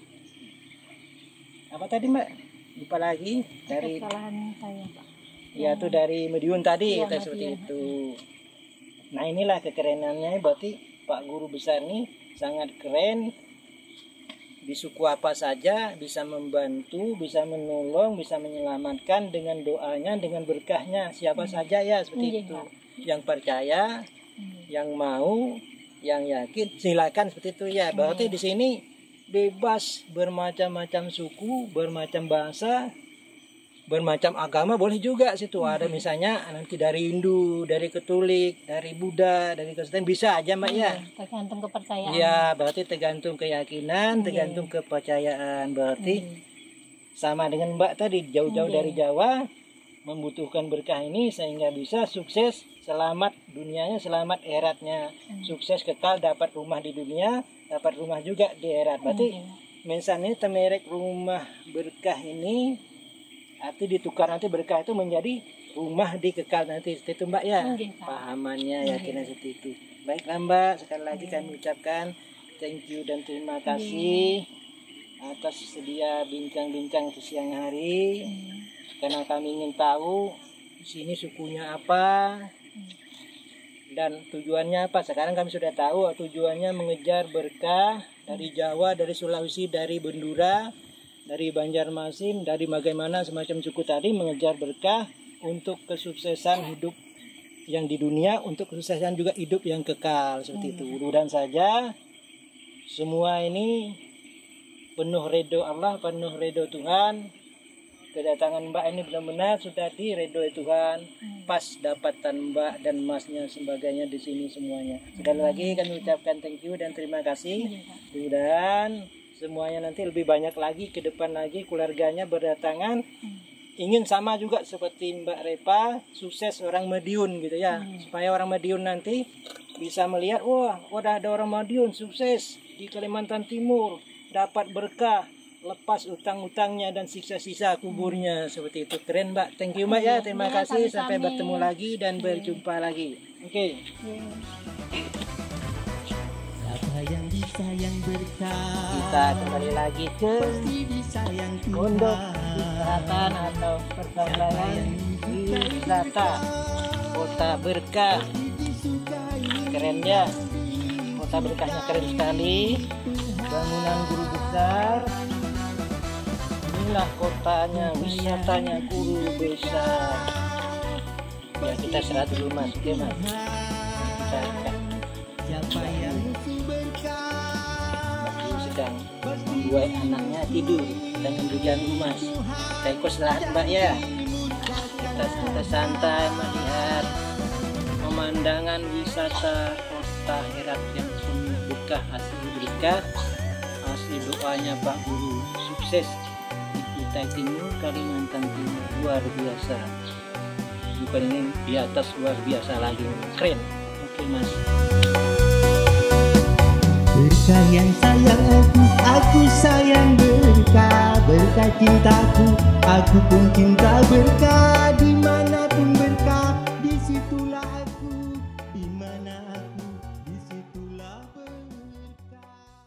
apa tadi Mbak? Lupa lagi dari Kesalahan saya Pak. ya itu dari Madiun tadi Iya, kita seperti Madiun. itu. Nah inilah kekerenannya, berarti Pak Guru Besar ini sangat keren. Di suku apa saja bisa membantu, bisa menolong, bisa menyelamatkan dengan doanya, dengan berkahnya siapa saja ya seperti Iya, itu. Pak. Yang percaya, yang mau, yang yakin silakan seperti itu ya. Berarti di sini bebas bermacam-macam suku, bermacam bahasa, bermacam agama boleh juga situ. Ada misalnya nanti dari Hindu, dari Katolik, dari Buddha, dari Kristen bisa aja Mbak ya. Tergantung kepercayaan. Ya, berarti tergantung keyakinan, tergantung kepercayaan. Berarti sama dengan Mbak tadi, jauh-jauh Iya. dari Jawa membutuhkan berkah ini sehingga bisa sukses, selamat dunianya, selamat akhiratnya. Sukses kekal, dapat rumah di dunia, dapat rumah juga di akhirat. Berarti misalnya temerek rumah berkah ini arti ditukar nanti berkah itu menjadi rumah di kekal nanti seperti itu Mbak ya. Iya, Pak. Pahamannya yakinnya seperti itu. Baiklah Mbak, sekali lagi kami ucapkan thank you dan terima kasih atas sedia bincang-bincang di siang hari. Karena kami ingin tahu di sini sukunya apa dan tujuannya apa. Sekarang kami sudah tahu tujuannya mengejar berkah dari Jawa, dari Sulawesi, dari Bendura, dari Banjarmasin, dari bagaimana semacam suku tadi mengejar berkah untuk kesuksesan hidup yang di dunia, untuk kesuksesan juga hidup yang kekal seperti itu. Mudah-mudahan saja semua ini penuh ridho Allah, penuh ridho Tuhan. Kedatangan Mbak ini benar-benar sudah diridhoi Tuhan. Pas dapatan Mbak dan Masnya sebagainya di sini semuanya. Sekali lagi kami ucapkan thank you dan terima kasih. Mudah-mudahan semuanya nanti lebih banyak lagi ke depan lagi keluarganya berdatangan ingin sama juga seperti Mbak Repa sukses orang Madiun gitu ya, supaya orang Madiun nanti bisa melihat wah udah ada orang Madiun sukses di Kalimantan Timur dapat berkah lepas utang-utangnya dan sisa-sisa kuburnya seperti itu. Keren Mbak, thank you Mbak ya, terima Ya, kasih sami-sami. sampai bertemu lagi dan berjumpa lagi. Oke. Siapa yang disayang berkah Kita kembali lagi ke pasti disayang Pondok Tuhan. Wisata atau perkampungan wisata Kota Berkah. Keren ya, Kota Berkahnya keren sekali. Bangunan guru besar. Inilah kotanya, wisatanya guru besar. Ya kita serah dulu mas, oke mas. Kita Siapa yang berkah sedang dua anaknya tidur, kita nunggu ganggu Mas. Kita ikut istirahat Mbak ya. Kita santai-santai melihat pemandangan wisata Kota Herat yang penuh berkah, asli berkah. Asli doanya Pak Guru sukses di Kutai Timur, Kalimantan Timur, luar biasa. Bukan ini di atas luar biasa lagi, keren. Oke Mas. Berkah yang sayang aku, aku sayang berkah. Berkah cintaku, aku pun cinta berkah.